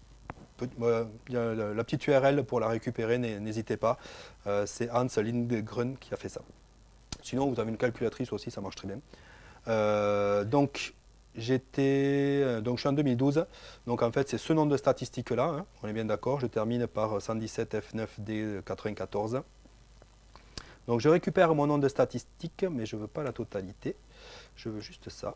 La petite U R L pour la récupérer, n'hésitez pas. Euh, c'est Hans Lindgren qui a fait ça. Sinon, vous avez une calculatrice aussi, ça marche très bien. Euh, donc, j'étais, donc, je suis en deux mille douze. Donc, en fait, c'est ce nombre de statistiques-là. Hein, on est bien d'accord. Je termine par cent dix-sept F neuf D quatre-vingt-quatorze. Donc, je récupère mon nom de statistique, mais je ne veux pas la totalité. Je veux juste ça.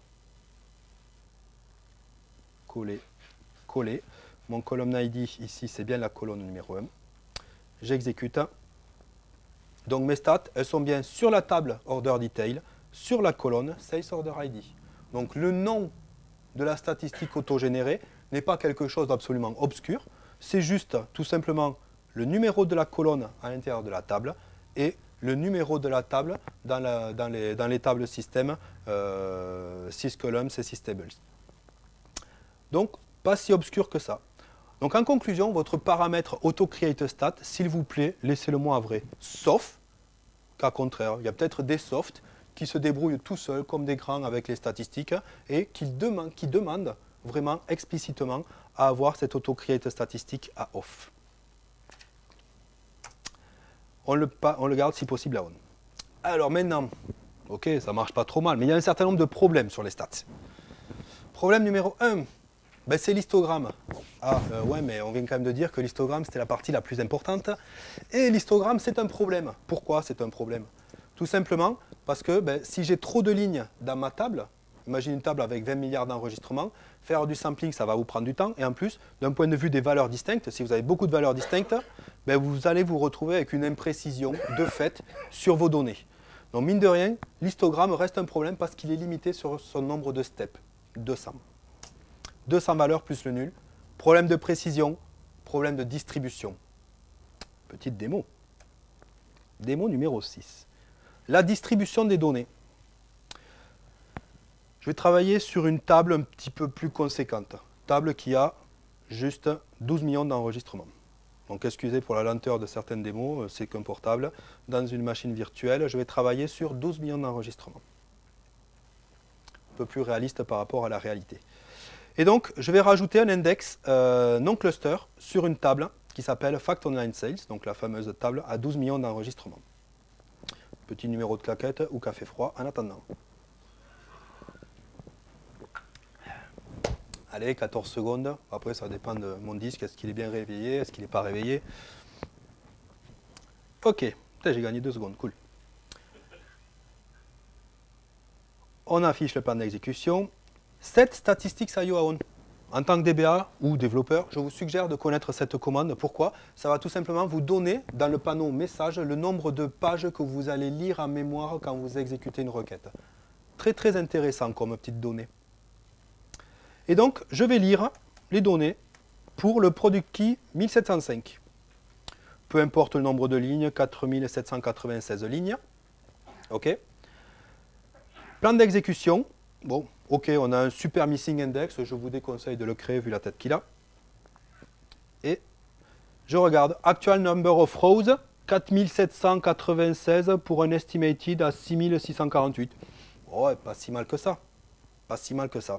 Coller, coller. Mon column I D ici, c'est bien la colonne numéro un. J'exécute. Donc mes stats, elles sont bien sur la table Order Detail, sur la colonne Sales Order I D. Donc le nom de la statistique autogénérée n'est pas quelque chose d'absolument obscur. C'est juste tout simplement le numéro de la colonne à l'intérieur de la table et le numéro de la table dans, la, dans, les, dans les tables système euh, syscolumns et systables. Donc, pas si obscur que ça. Donc, en conclusion, votre paramètre AutoCreateStat, s'il vous plaît, laissez-le moi à vrai. Sauf qu'à contraire, il y a peut-être des softs qui se débrouillent tout seuls comme des grands avec les statistiques et qui demandent, qui demandent vraiment explicitement à avoir cette AutoCreate statistique à off. On le, on le garde si possible à on. Alors maintenant, ok, ça marche pas trop mal, mais il y a un certain nombre de problèmes sur les stats. Problème numéro un, ben c'est l'histogramme. Ah euh, ouais, mais on vient quand même de dire que l'histogramme c'était la partie la plus importante. Et l'histogramme c'est un problème. Pourquoi c'est un problème? Tout simplement parce que ben, si j'ai trop de lignes dans ma table, imagine une table avec vingt milliards d'enregistrements, faire du sampling ça va vous prendre du temps. Et en plus, d'un point de vue des valeurs distinctes, si vous avez beaucoup de valeurs distinctes, ben, vous allez vous retrouver avec une imprécision de fait sur vos données. Donc mine de rien, l'histogramme reste un problème parce qu'il est limité sur son nombre de steps, deux cents. deux cents valeurs plus le nul. Problème de précision, problème de distribution. Petite démo. Démo numéro six. La distribution des données. Je vais travailler sur une table un petit peu plus conséquente. Table qui a juste douze millions d'enregistrements. Donc excusez pour la lenteur de certaines démos, c'est qu'un portable. Dans une machine virtuelle, je vais travailler sur douze millions d'enregistrements. Un peu plus réaliste par rapport à la réalité. Et donc, je vais rajouter un index euh, non cluster sur une table qui s'appelle Fact Online Sales, donc la fameuse table à douze millions d'enregistrements. Petit numéro de claquette ou café froid en attendant. Allez, quatorze secondes. Après, ça dépend de mon disque. Est-ce qu'il est bien réveillé? Est-ce qu'il n'est pas réveillé? Ok, j'ai gagné deux secondes. Cool. On affiche le plan d'exécution. Set statistics I O A on. En tant que D B A ou développeur, je vous suggère de connaître cette commande. Pourquoi? Ça va tout simplement vous donner dans le panneau message le nombre de pages que vous allez lire en mémoire quand vous exécutez une requête. Très très intéressant comme petite donnée. Et donc, je vais lire les données pour le product key mille sept cent cinq. Peu importe le nombre de lignes, quatre mille sept cent quatre-vingt-seize lignes. OK. Plan d'exécution. Bon, OK, on a un super missing index. Je vous déconseille de le créer vu la tête qu'il a. Et je regarde actual number of rows, quatre mille sept cent quatre-vingt-seize pour un estimated à six mille six cent quarante-huit. Ouais, pas si mal que ça. Pas si mal que ça.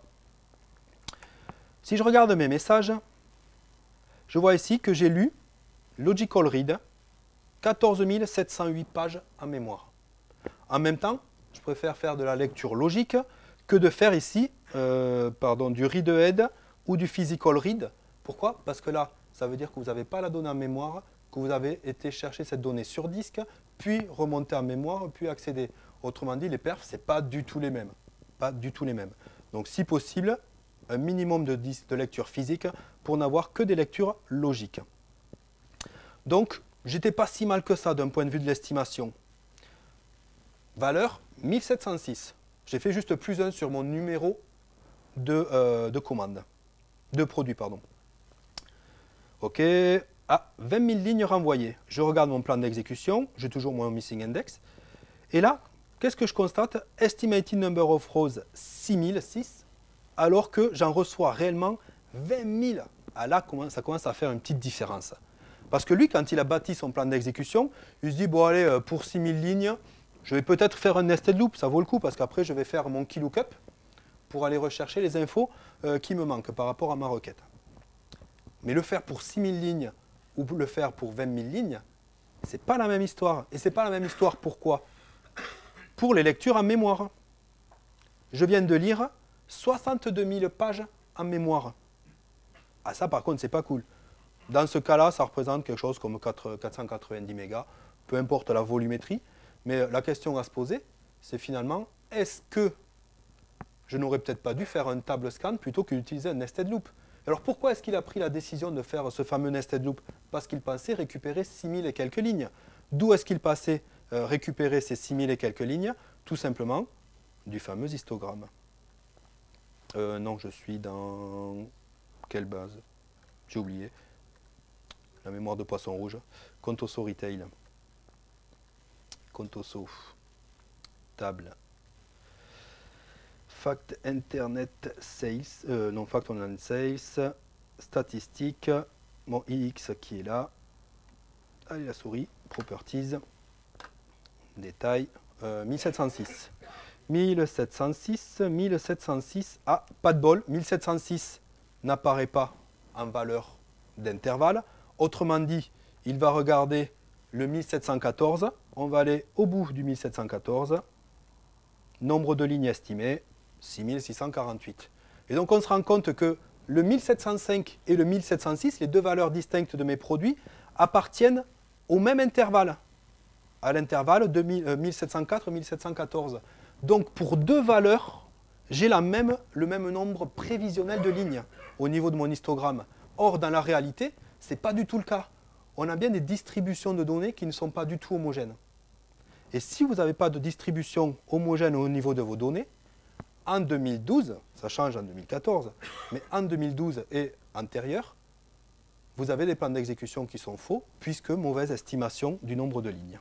Si je regarde mes messages, je vois ici que j'ai lu Logical Read, quatorze mille sept cent huit pages en mémoire. En même temps, je préfère faire de la lecture logique que de faire ici euh, pardon, du read ahead ou du physical read. Pourquoi? Parce que là, ça veut dire que vous n'avez pas la donnée en mémoire, que vous avez été chercher cette donnée sur disque, puis remonter en mémoire, puis accéder. Autrement dit, les perfs, ce n'est pas du tout les mêmes. Pas du tout les mêmes. Donc, si possible, un minimum de, de lecture physique pour n'avoir que des lectures logiques. Donc, j'étais pas si mal que ça d'un point de vue de l'estimation. Valeur mille sept cent six. J'ai fait juste plus un sur mon numéro de, euh, de commande, de produit, pardon. OK. Ah, vingt mille lignes renvoyées. Je regarde mon plan d'exécution, j'ai toujours mon missing index. Et là, qu'est-ce que je constate? Estimated number of rows six mille six. Alors que j'en reçois réellement vingt mille. Ah là, ça commence à faire une petite différence. Parce que lui, quand il a bâti son plan d'exécution, il se dit, bon allez, pour six mille lignes, je vais peut-être faire un nested loop, ça vaut le coup, parce qu'après, je vais faire mon key lookup pour aller rechercher les infos euh, qui me manquent par rapport à ma requête. Mais le faire pour six mille lignes ou le faire pour vingt mille lignes, ce n'est pas la même histoire. Et ce n'est pas la même histoire, pourquoi? Pour les lectures en mémoire. Je viens de lire soixante-deux mille pages en mémoire. Ah ça par contre c'est pas cool. Dans ce cas-là, ça représente quelque chose comme quatre cent quatre-vingt-dix mégas, peu importe la volumétrie. Mais la question à se poser, c'est finalement, est-ce que je n'aurais peut-être pas dû faire un table scan plutôt que d'utiliser un nested loop? Alors pourquoi est-ce qu'il a pris la décision de faire ce fameux nested loop? Parce qu'il pensait récupérer six mille et quelques lignes. D'où est-ce qu'il passait euh, récupérer ces six mille et quelques lignes? Tout simplement du fameux histogramme. Euh, non, je suis dans quelle base? J'ai oublié. La mémoire de poisson rouge. Contoso Retail. Contoso, table, fact internet sales, euh, non fact online sales, statistiques, mon I X qui est là, allez la souris, properties, détail, euh, mille sept cent six. mille sept cent six, mille sept cent six, ah, pas de bol, mille sept cent six n'apparaît pas en valeur d'intervalle. Autrement dit, il va regarder le mille sept cent quatorze, on va aller au bout du mille sept cent quatorze, nombre de lignes estimées, six mille six cent quarante-huit. Et donc on se rend compte que le mille sept cent cinq et le mille sept cent six, les deux valeurs distinctes de mes produits, appartiennent au même intervalle, à l'intervalle de mille sept cent quatre mille sept cent quatorze. Donc pour deux valeurs, j'ai la même, le même nombre prévisionnel de lignes au niveau de mon histogramme. Or, dans la réalité, ce n'est pas du tout le cas. On a bien des distributions de données qui ne sont pas du tout homogènes. Et si vous n'avez pas de distribution homogène au niveau de vos données, en deux mille douze, ça change en deux mille quatorze, mais en deux mille douze et antérieur, vous avez des plans d'exécution qui sont faux, puisque mauvaise estimation du nombre de lignes.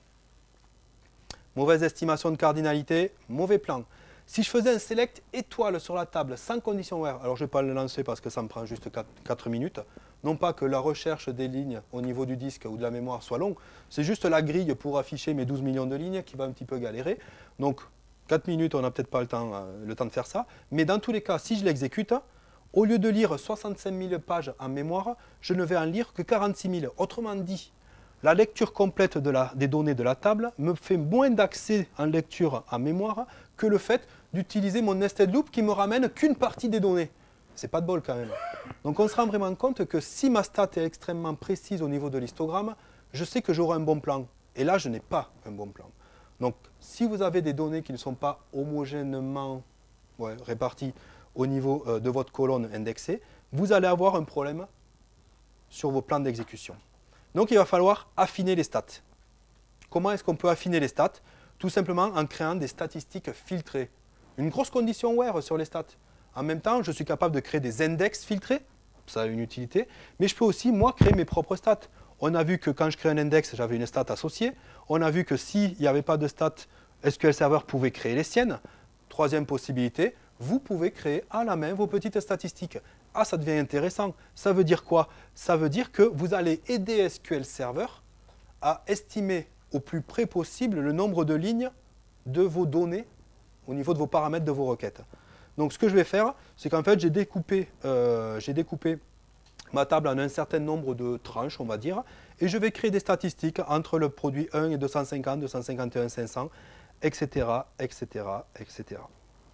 Mauvaise estimation de cardinalité, mauvais plan. Si je faisais un select étoile sur la table sans condition where, alors je ne vais pas le lancer parce que ça me prend juste quatre minutes, non pas que la recherche des lignes au niveau du disque ou de la mémoire soit longue, c'est juste la grille pour afficher mes douze millions de lignes qui va un petit peu galérer. Donc quatre minutes, on n'a peut-être pas le temps, euh, le temps de faire ça, mais dans tous les cas, si je l'exécute, au lieu de lire soixante-cinq mille pages en mémoire, je ne vais en lire que quarante-six mille. Autrement dit, la lecture complète de la, des données de la table me fait moins d'accès en lecture en mémoire que le fait d'utiliser mon nested loop qui me ramène qu'une partie des données. C'est pas de bol quand même. Donc on se rend vraiment compte que si ma stat est extrêmement précise au niveau de l'histogramme, je sais que j'aurai un bon plan. Et là, je n'ai pas un bon plan. Donc si vous avez des données qui ne sont pas homogènement ouais, réparties au niveau euh, de votre colonne indexée, vous allez avoir un problème sur vos plans d'exécution. Donc il va falloir affiner les stats. Comment est-ce qu'on peut affiner les stats? Tout simplement en créant des statistiques filtrées. Une grosse condition where sur les stats. En même temps, je suis capable de créer des index filtrés, ça a une utilité, mais je peux aussi, moi, créer mes propres stats. On a vu que quand je crée un index, j'avais une stat associée. On a vu que s'il n'y avait pas de stats, S Q L Server pouvait créer les siennes. Troisième possibilité, vous pouvez créer à la main vos petites statistiques. Ah, ça devient intéressant. Ça veut dire quoi? Ça veut dire que vous allez aider S Q L Server à estimer au plus près possible le nombre de lignes de vos données au niveau de vos paramètres de vos requêtes. Donc ce que je vais faire, c'est qu'en fait, j'ai découpé, euh, j'ai découpé ma table en un certain nombre de tranches, on va dire, et je vais créer des statistiques entre le produit un et deux cent cinquante, deux cent cinquante et un, cinq cents, et cetera, et cetera, et cetera.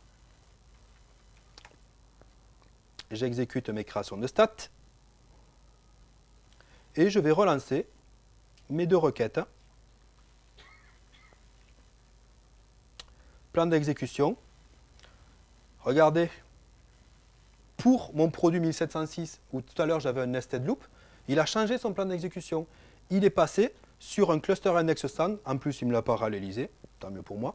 J'exécute mes créations de stats et je vais relancer mes deux requêtes. Plan d'exécution. Regardez, pour mon produit mille sept cent six, où tout à l'heure j'avais un nested loop, il a changé son plan d'exécution. Il est passé sur un cluster index cent, en plus il ne me l'a pas parallélisé, tant mieux pour moi.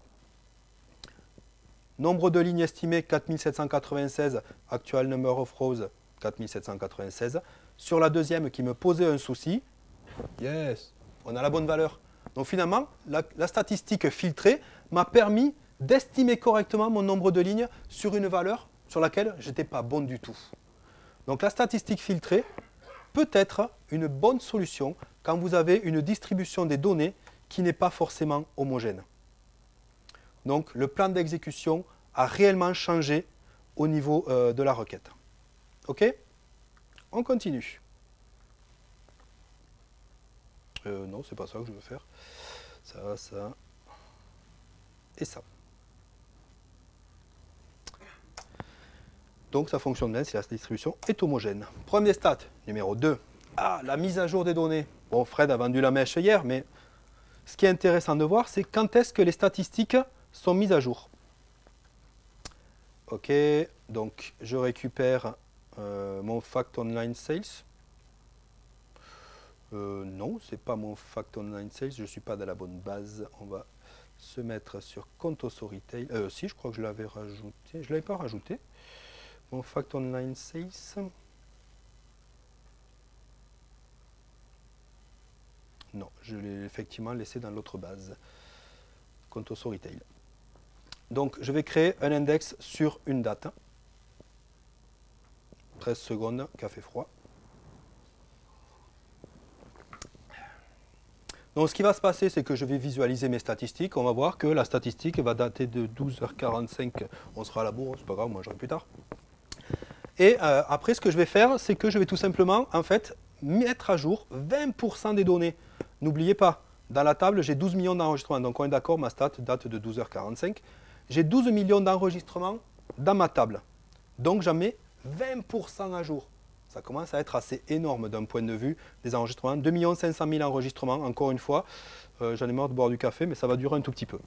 Nombre de lignes estimées quatre mille sept cent quatre-vingt-seize, actual number of rows quatre mille sept cent quatre-vingt-seize. Sur la deuxième qui me posait un souci, yes, on a la bonne valeur. Donc finalement, la, la statistique filtrée m'a permis d'estimer correctement mon nombre de lignes sur une valeur sur laquelle je n'étais pas bon du tout. Donc la statistique filtrée peut être une bonne solution quand vous avez une distribution des données qui n'est pas forcément homogène. Donc le plan d'exécution a réellement changé au niveau euh, de la requête. OK? On continue. Euh, non, c'est pas ça que je veux faire. Ça, ça et ça. Donc ça fonctionne bien si la distribution est homogène. Problème des stats, numéro deux. Ah, la mise à jour des données. Bon, Fred a vendu la mèche hier, mais ce qui est intéressant de voir, c'est quand est-ce que les statistiques sont mises à jour. Ok, donc je récupère euh, mon fact online sales. Euh, non, ce n'est pas mon fact online sales, je ne suis pas dans la bonne base. On va se mettre sur Contoso Retail. Euh, si, je crois que je l'avais rajouté. Je ne l'avais pas rajouté. Mon fact online sales. Non, je l'ai effectivement laissé dans l'autre base. Contoso Retail. Donc, je vais créer un index sur une date. treize secondes, café froid. Donc, ce qui va se passer, c'est que je vais visualiser mes statistiques. On va voir que la statistique va dater de douze heures quarante-cinq. On sera à la bourre, c'est pas grave, moi j'aurai plus tard. Et euh, après, ce que je vais faire, c'est que je vais tout simplement, en fait, mettre à jour vingt pour cent des données. N'oubliez pas, dans la table, j'ai douze millions d'enregistrements. Donc, on est d'accord, ma stat date de douze heures quarante-cinq. J'ai douze millions d'enregistrements dans ma table. Donc, j'en mets vingt pour cent à jour. Ça commence à être assez énorme d'un point de vue des enregistrements. deux millions cinq cent mille enregistrements, encore une fois. Euh, J'en ai marre de boire du café, mais ça va durer un tout petit peu.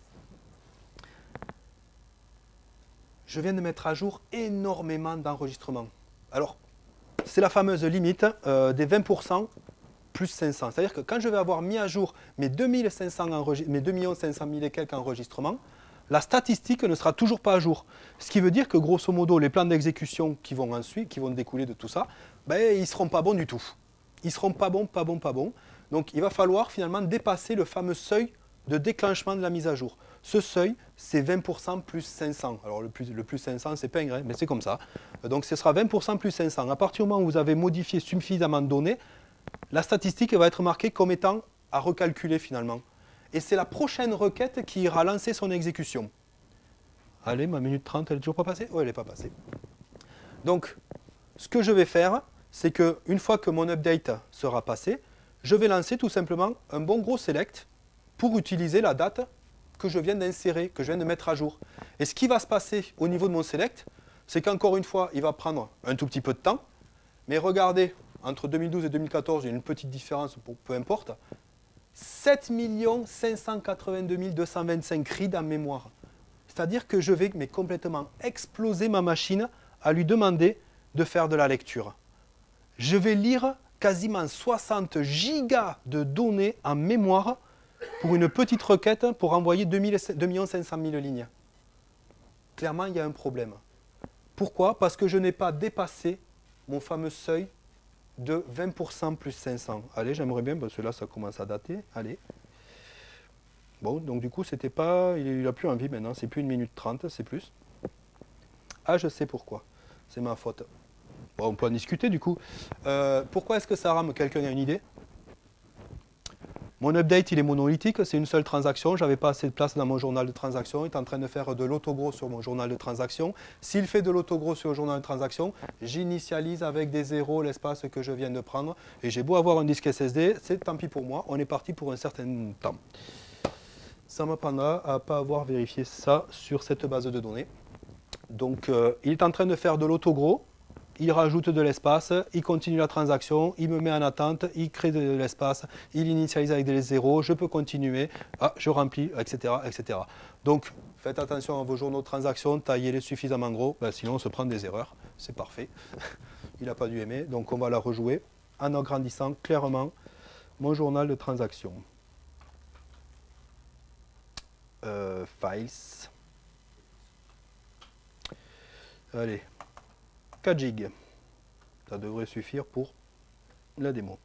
Je viens de mettre à jour énormément d'enregistrements. Alors, c'est la fameuse limite euh, des vingt pour cent plus cinq cents. C'est-à-dire que quand je vais avoir mis à jour mes deux millions cinq cent mille et quelques enregistrements, la statistique ne sera toujours pas à jour. Ce qui veut dire que, grosso modo, les plans d'exécution qui vont ensuite, qui vont découler de tout ça, ben, ils ne seront pas bons du tout. Ils ne seront pas bons, pas bons, pas bons. Donc, il va falloir finalement dépasser le fameux seuil de déclenchement de la mise à jour. Ce seuil, c'est vingt pour cent plus cinq cents. Alors, le plus, le plus cinq cents, c'est pingre, hein, mais c'est comme ça. Donc, ce sera vingt pour cent plus cinq cents. À partir du moment où vous avez modifié suffisamment de données, la statistique va être marquée comme étant à recalculer finalement. Et c'est la prochaine requête qui ira lancer son exécution. Allez, ma minute trente, elle n'est toujours pas passée? Oui, elle n'est pas passée. Donc, ce que je vais faire, c'est qu'une fois que mon update sera passé, je vais lancer tout simplement un bon gros select pour utiliser la date que je viens d'insérer, que je viens de mettre à jour. Et ce qui va se passer au niveau de mon select, c'est qu'encore une fois, il va prendre un tout petit peu de temps. Mais regardez, entre deux mille douze et deux mille quatorze, il y a une petite différence, pour, peu importe. sept millions cinq cent quatre-vingt-deux mille deux cent vingt-cinq reads en mémoire. C'est-à-dire que je vais mais complètement exploser ma machine à lui demander de faire de la lecture. Je vais lire quasiment soixante gigas de données en mémoire pour une petite requête pour envoyer deux millions cinq cent mille lignes. Clairement, il y a un problème. Pourquoi? Parce que je n'ai pas dépassé mon fameux seuil de vingt pour cent plus cinq cents. Allez, j'aimerais bien, parce que là, ça commence à dater. Allez. Bon, donc du coup, c'était pas, il n'a plus envie maintenant, c'est plus une minute trente, c'est plus. Ah, je sais pourquoi. C'est ma faute. Bon, on peut en discuter du coup. Euh, pourquoi est-ce que ça rame? Quelqu'un a une idée? Mon update, il est monolithique, c'est une seule transaction. Je n'avais pas assez de place dans mon journal de transaction. Il est en train de faire de l'autogros sur mon journal de transaction. S'il fait de l'autogros sur le journal de transaction, j'initialise avec des zéros l'espace que je viens de prendre. Et j'ai beau avoir un disque S S D, c'est tant pis pour moi. On est parti pour un certain temps. Ça m'apprendra à ne pas avoir vérifié ça sur cette base de données. Donc, euh, il est en train de faire de l'autogros. Il rajoute de l'espace, il continue la transaction, il me met en attente, il crée de l'espace, il initialise avec des zéros, je peux continuer, ah, je remplis, et cetera, et cetera. Donc, faites attention à vos journaux de transaction, taillez-les suffisamment gros, ben, sinon on se prend des erreurs, c'est parfait. Il n'a pas dû aimer, donc on va la rejouer en agrandissant clairement mon journal de transaction. Euh, files. Allez. quatre gigs. Ça devrait suffire pour la démo.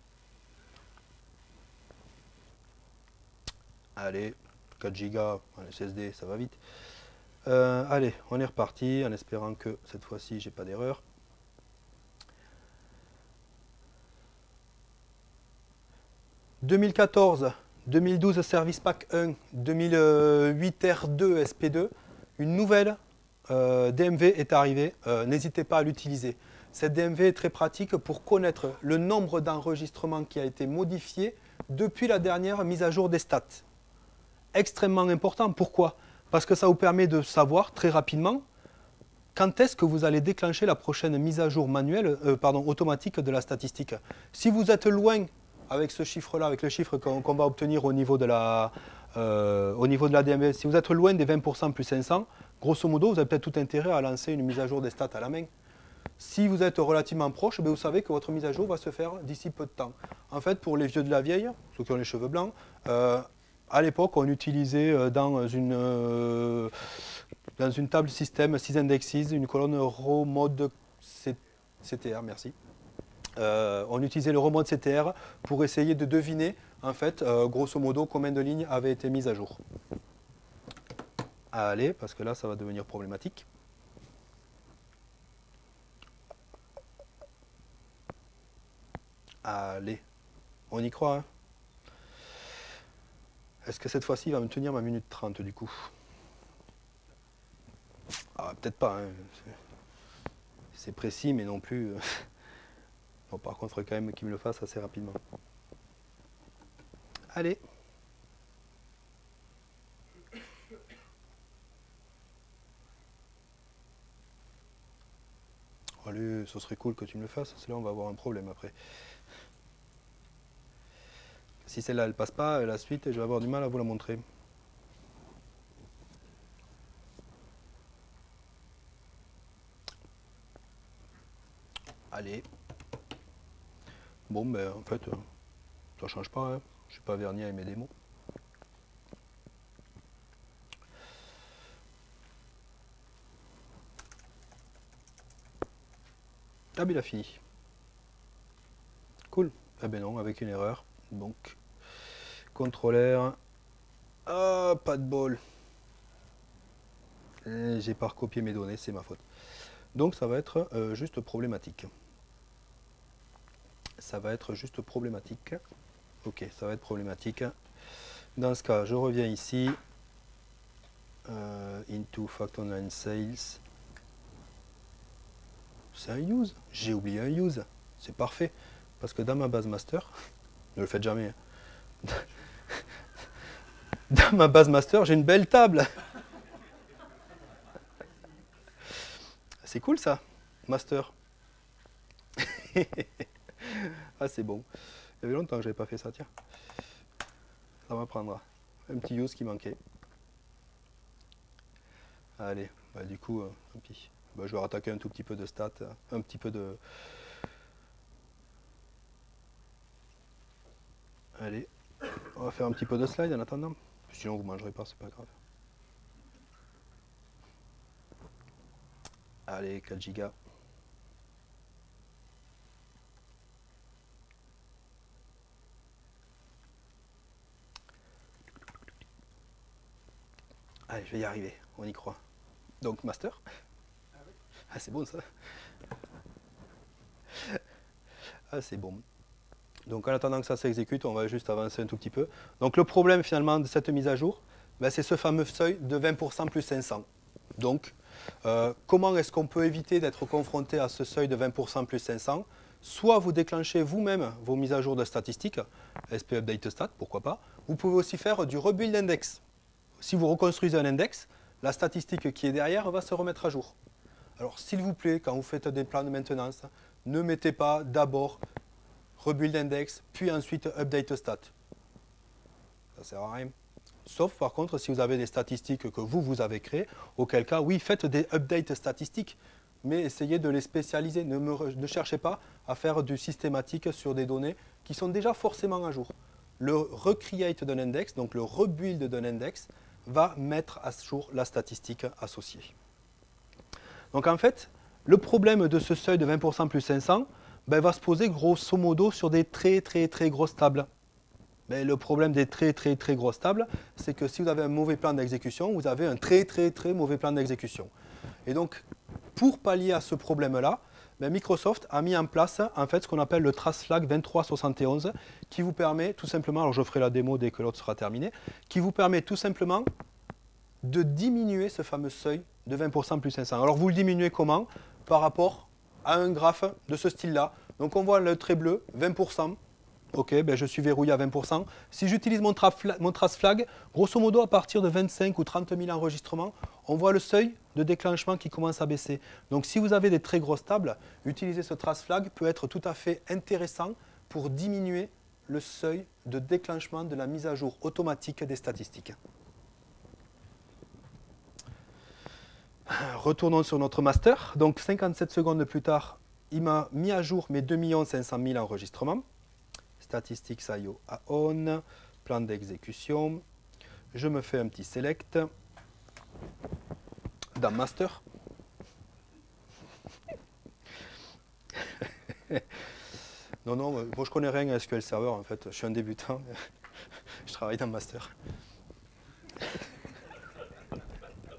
Allez, quatre gigas en S S D, ça va vite. Euh, allez, on est reparti en espérant que cette fois-ci, j'ai pas d'erreur. deux mille quatorze, deux mille douze Service Pack un, deux mille huit R deux S P deux, une nouvelle Euh, D M V est arrivé, euh, n'hésitez pas à l'utiliser. Cette D M V est très pratique pour connaître le nombre d'enregistrements qui a été modifié depuis la dernière mise à jour des stats. Extrêmement important. Pourquoi? Parce que ça vous permet de savoir très rapidement quand est-ce que vous allez déclencher la prochaine mise à jour manuelle, euh, pardon, automatique de la statistique. Si vous êtes loin avec ce chiffre-là, avec le chiffre qu'on qu'on va obtenir au niveau de la, euh, au niveau de la D M V, si vous êtes loin des vingt pour cent plus cinq cents, grosso modo, vous avez peut-être tout intérêt à lancer une mise à jour des stats à la main. Si vous êtes relativement proche, ben vous savez que votre mise à jour va se faire d'ici peu de temps. En fait, pour les vieux de la vieille, ceux qui ont les cheveux blancs, euh, à l'époque, on utilisait dans une, euh, dans une table système six indexes, une colonne row mode C T R, merci. Euh, on utilisait le row mode C T R pour essayer de deviner, en fait, euh, grosso modo, combien de lignes avaient été mises à jour. Allez, parce que là, ça va devenir problématique. Allez, on y croit, hein. Est-ce que cette fois-ci, il va me tenir ma minute trente, du coup? Ah, peut-être pas, hein. C'est précis, mais non plus... Bon, par contre, il faudrait quand même qu'il me le fasse assez rapidement. Allez. Allez, ce serait cool que tu me le fasses, parce que là, on va avoir un problème après. Si celle-là, elle passe pas, la suite, je vais avoir du mal à vous la montrer. Allez. Bon, ben, en fait, ça change pas, hein. Je suis pas verni avec mes démos. Ah, ben, il a fini. Cool. Ah ben non, avec une erreur. Donc, contrôleur. Ah, pas de bol. J'ai pas recopié mes données, c'est ma faute. Donc, ça va être euh, juste problématique. Ça va être juste problématique. Ok, ça va être problématique. Dans ce cas, je reviens ici. Euh, into fact online sales. C'est un use. J'ai oublié un use. C'est parfait. Parce que dans ma base master, ne le faites jamais. Hein. Dans ma base master, j'ai une belle table. C'est cool ça, master. Ah, c'est bon. Il y avait longtemps que je n'avais pas fait ça, tiens. Ça m'apprendra. Un petit use qui manquait. Allez, bah, du coup, euh, tant pis. Bah, je vais rattaquer un tout petit peu de stats, un petit peu de... Allez, on va faire un petit peu de slide en attendant. Sinon, vous ne mangerez pas, c'est pas grave. Allez, quatre gigas. Allez, je vais y arriver, on y croit. Donc, master. Ah, c'est bon ça. Ah, c'est bon. Donc, en attendant que ça s'exécute, on va juste avancer un tout petit peu. Donc, le problème finalement de cette mise à jour, ben, c'est ce fameux seuil de vingt pour cent plus cinq cents. Donc, euh, comment est-ce qu'on peut éviter d'être confronté à ce seuil de vingt pour cent plus cinq cents? Soit vous déclenchez vous-même vos mises à jour de statistiques, S P Update Stat, pourquoi pas. Vous pouvez aussi faire du rebuild index. Si vous reconstruisez un index, la statistique qui est derrière va se remettre à jour. Alors, s'il vous plaît, quand vous faites des plans de maintenance, ne mettez pas d'abord rebuild index, puis ensuite update stat. Ça ne sert à rien. Sauf par contre si vous avez des statistiques que vous, vous avez créées, auquel cas, oui, faites des updates statistiques, mais essayez de les spécialiser. Ne, me, ne cherchez pas à faire du systématique sur des données qui sont déjà forcément à jour. Le recreate d'un index, donc le rebuild d'un index, va mettre à jour la statistique associée. Donc en fait, le problème de ce seuil de vingt pour cent plus cinq cents ben, va se poser grosso modo sur des très très très grosses tables. Mais le problème des très très très grosses tables, c'est que si vous avez un mauvais plan d'exécution, vous avez un très très très mauvais plan d'exécution. Et donc, pour pallier à ce problème-là, ben Microsoft a mis en place en fait ce qu'on appelle le Trace Flag vingt-trois soixante et onze, qui vous permet tout simplement, alors je ferai la démo dès que l'autre sera terminé, qui vous permet tout simplement de diminuer ce fameux seuil de vingt pour cent plus cinq cents. Alors vous le diminuez comment? Par rapport à un graphe de ce style-là. Donc on voit le trait bleu, vingt pour cent. Ok, ben je suis verrouillé à vingt pour cent. Si j'utilise mon, mon trace flag, grosso modo à partir de vingt-cinq ou trente mille enregistrements, on voit le seuil de déclenchement qui commence à baisser. Donc si vous avez des très grosses tables, utiliser ce trace flag peut être tout à fait intéressant pour diminuer le seuil de déclenchement de la mise à jour automatique des statistiques. Retournons sur notre master. Donc cinquante-sept secondes plus tard, il m'a mis à jour mes deux millions cinq cent mille enregistrements. Statistics I O à on, plan d'exécution. Je me fais un petit select dans master. Non, non, moi je connais rien à S Q L Server en fait. Je suis un débutant. Je travaille dans master.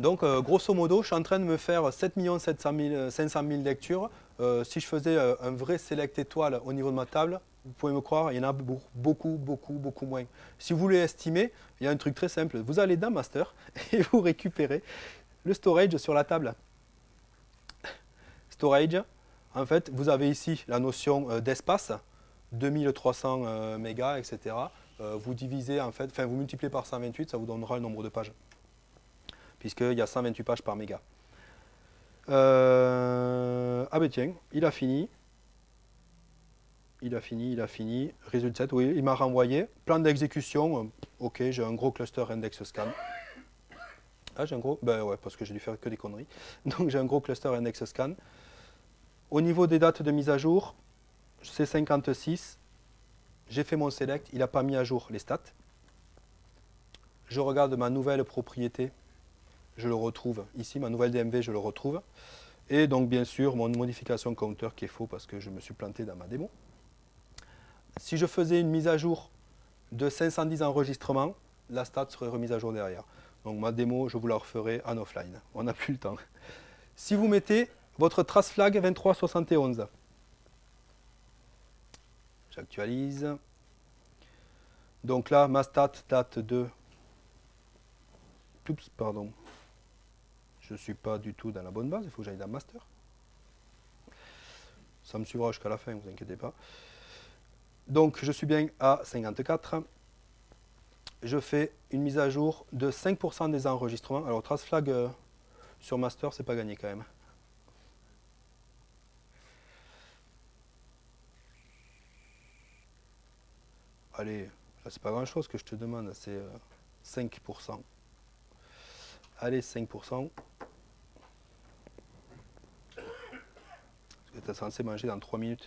Donc, euh, grosso modo, je suis en train de me faire sept millions cinq cent mille lectures. Euh, si je faisais euh, un vrai select étoile au niveau de ma table, vous pouvez me croire, il y en a beaucoup, beaucoup, beaucoup, beaucoup moins. Si vous voulez estimer, il y a un truc très simple. Vous allez dans Master et vous récupérez le storage sur la table. Storage, en fait, vous avez ici la notion euh, d'espace, deux mille trois cents euh, mégas, et cetera. Euh, vous divisez, en fait, enfin, vous multipliez par cent vingt-huit, ça vous donnera le nombre de pages, puisqu'il y a cent vingt-huit pages par méga. Euh, ah ben tiens, il a fini. Il a fini, il a fini. Résultat, oui, il m'a renvoyé. Plan d'exécution, ok, j'ai un gros cluster index scan. Ah, j'ai un gros, ben ouais, parce que j'ai dû faire que des conneries. Donc j'ai un gros cluster index scan. Au niveau des dates de mise à jour, c'est cinquante-six. J'ai fait mon select, il n'a pas mis à jour les stats. Je regarde ma nouvelle propriété, je le retrouve ici, ma nouvelle D M V, je le retrouve. Et donc bien sûr, mon modification counter qui est faux parce que je me suis planté dans ma démo. Si je faisais une mise à jour de cinq cent dix enregistrements, la stat serait remise à jour derrière. Donc ma démo, je vous la referai en offline. On n'a plus le temps. Si vous mettez votre trace flag vingt-trois soixante et onze, j'actualise. Donc là, ma stat date de... Oups, pardon. Je ne suis pas du tout dans la bonne base, il faut que j'aille dans Master. Ça me suivra jusqu'à la fin, ne vous inquiétez pas. Donc je suis bien à cinquante-quatre. Je fais une mise à jour de cinq pour cent des enregistrements. Alors trace flag euh, sur Master, c'est pas gagné quand même. Allez, là c'est pas grand chose que je te demande, c'est euh, cinq pour cent. Allez, cinq pour cent. Parce que tu es censé manger dans trois minutes.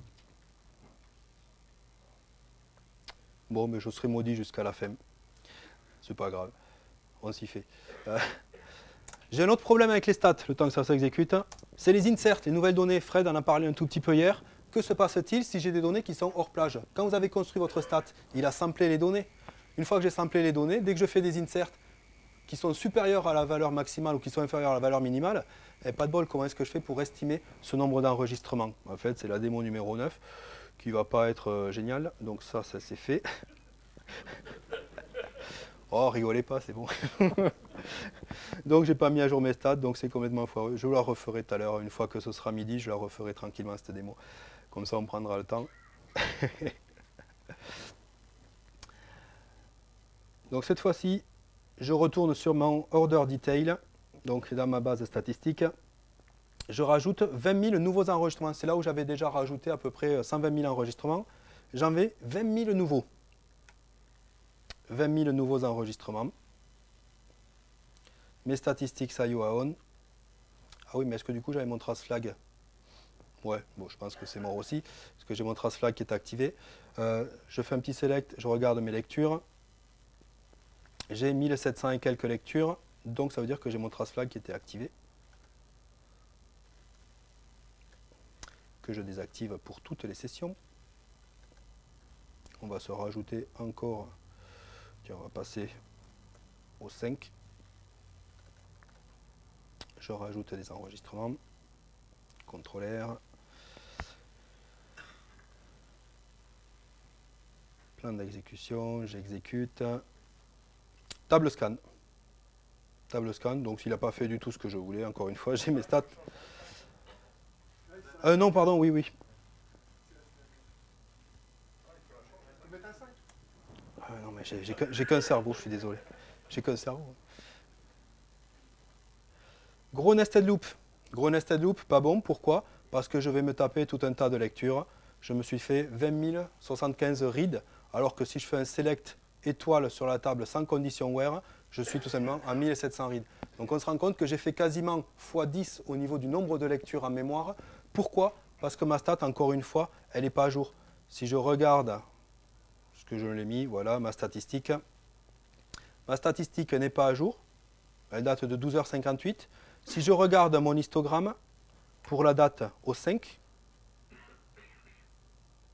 Bon, mais je serai maudit jusqu'à la fin. C'est pas grave. On s'y fait. Euh, J'ai un autre problème avec les stats, le temps que ça s'exécute. C'est les inserts, les nouvelles données. Fred en a parlé un tout petit peu hier. Que se passe-t-il si j'ai des données qui sont hors plage? Quand vous avez construit votre stat, il a samplé les données. Une fois que j'ai samplé les données, dès que je fais des inserts qui sont supérieurs à la valeur maximale ou qui sont inférieurs à la valeur minimale, eh, pas de bol, comment est-ce que je fais pour estimer ce nombre d'enregistrements? En fait, c'est la démo numéro neuf qui ne va pas être euh, géniale. Donc ça, ça c'est fait. Oh, rigolez pas, c'est bon. Donc j'ai pas mis à jour mes stats, donc c'est complètement foireux. Je la referai tout à l'heure, une fois que ce sera midi, je la referai tranquillement cette démo. Comme ça on prendra le temps. Donc cette fois-ci, je retourne sur mon order detail, donc dans ma base statistique. Je rajoute vingt mille nouveaux enregistrements. C'est là où j'avais déjà rajouté à peu près cent vingt mille enregistrements. J'en vais vingt mille nouveaux. vingt mille nouveaux enregistrements. Mes statistiques I O A on. Ah oui, mais est-ce que du coup j'avais mon trace flag? Ouais, bon, je pense que c'est mort aussi, parce que j'ai mon trace flag qui est activé. Euh, je fais un petit select, je regarde mes lectures. J'ai mille sept cents et quelques lectures, donc ça veut dire que j'ai mon trace flag qui était activé. Que je désactive pour toutes les sessions. On va se rajouter encore. Tiens, on va passer au cinq. Je rajoute des enregistrements. contrôle R. Plan d'exécution, j'exécute. Table scan. Table scan, donc s'il n'a pas fait du tout ce que je voulais, encore une fois, j'ai mes stats. Euh, non, pardon, oui, oui. Ah, non, mais j'ai qu'un cerveau, je suis désolé. J'ai qu'un cerveau. Gros nested loop. Gros nested loop, pas bon. Pourquoi? Parce que je vais me taper tout un tas de lectures. Je me suis fait vingt mille soixante-quinze reads, alors que si je fais un select étoile sur la table sans condition where, je suis tout simplement à mille sept cents reads. Donc on se rend compte que j'ai fait quasiment fois dix au niveau du nombre de lectures en mémoire. Pourquoi? Parce que ma stat, encore une fois, elle n'est pas à jour. Si je regarde ce que je l'ai mis, voilà ma statistique. Ma statistique n'est pas à jour. Elle date de douze heures cinquante-huit. Si je regarde mon histogramme pour la date au cinq,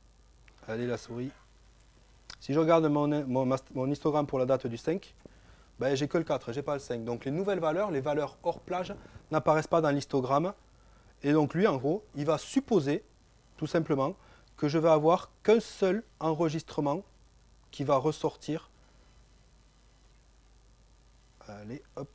allez la souris. Si je regarde mon, mon, mon histogramme pour la date du cinq, ben, j'ai que le quatre, j'ai pas le cinq. Donc les nouvelles valeurs, les valeurs hors plage, n'apparaissent pas dans l'histogramme. Et donc lui, en gros, il va supposer, tout simplement, que je vais avoir qu'un seul enregistrement qui va ressortir. Allez, hop.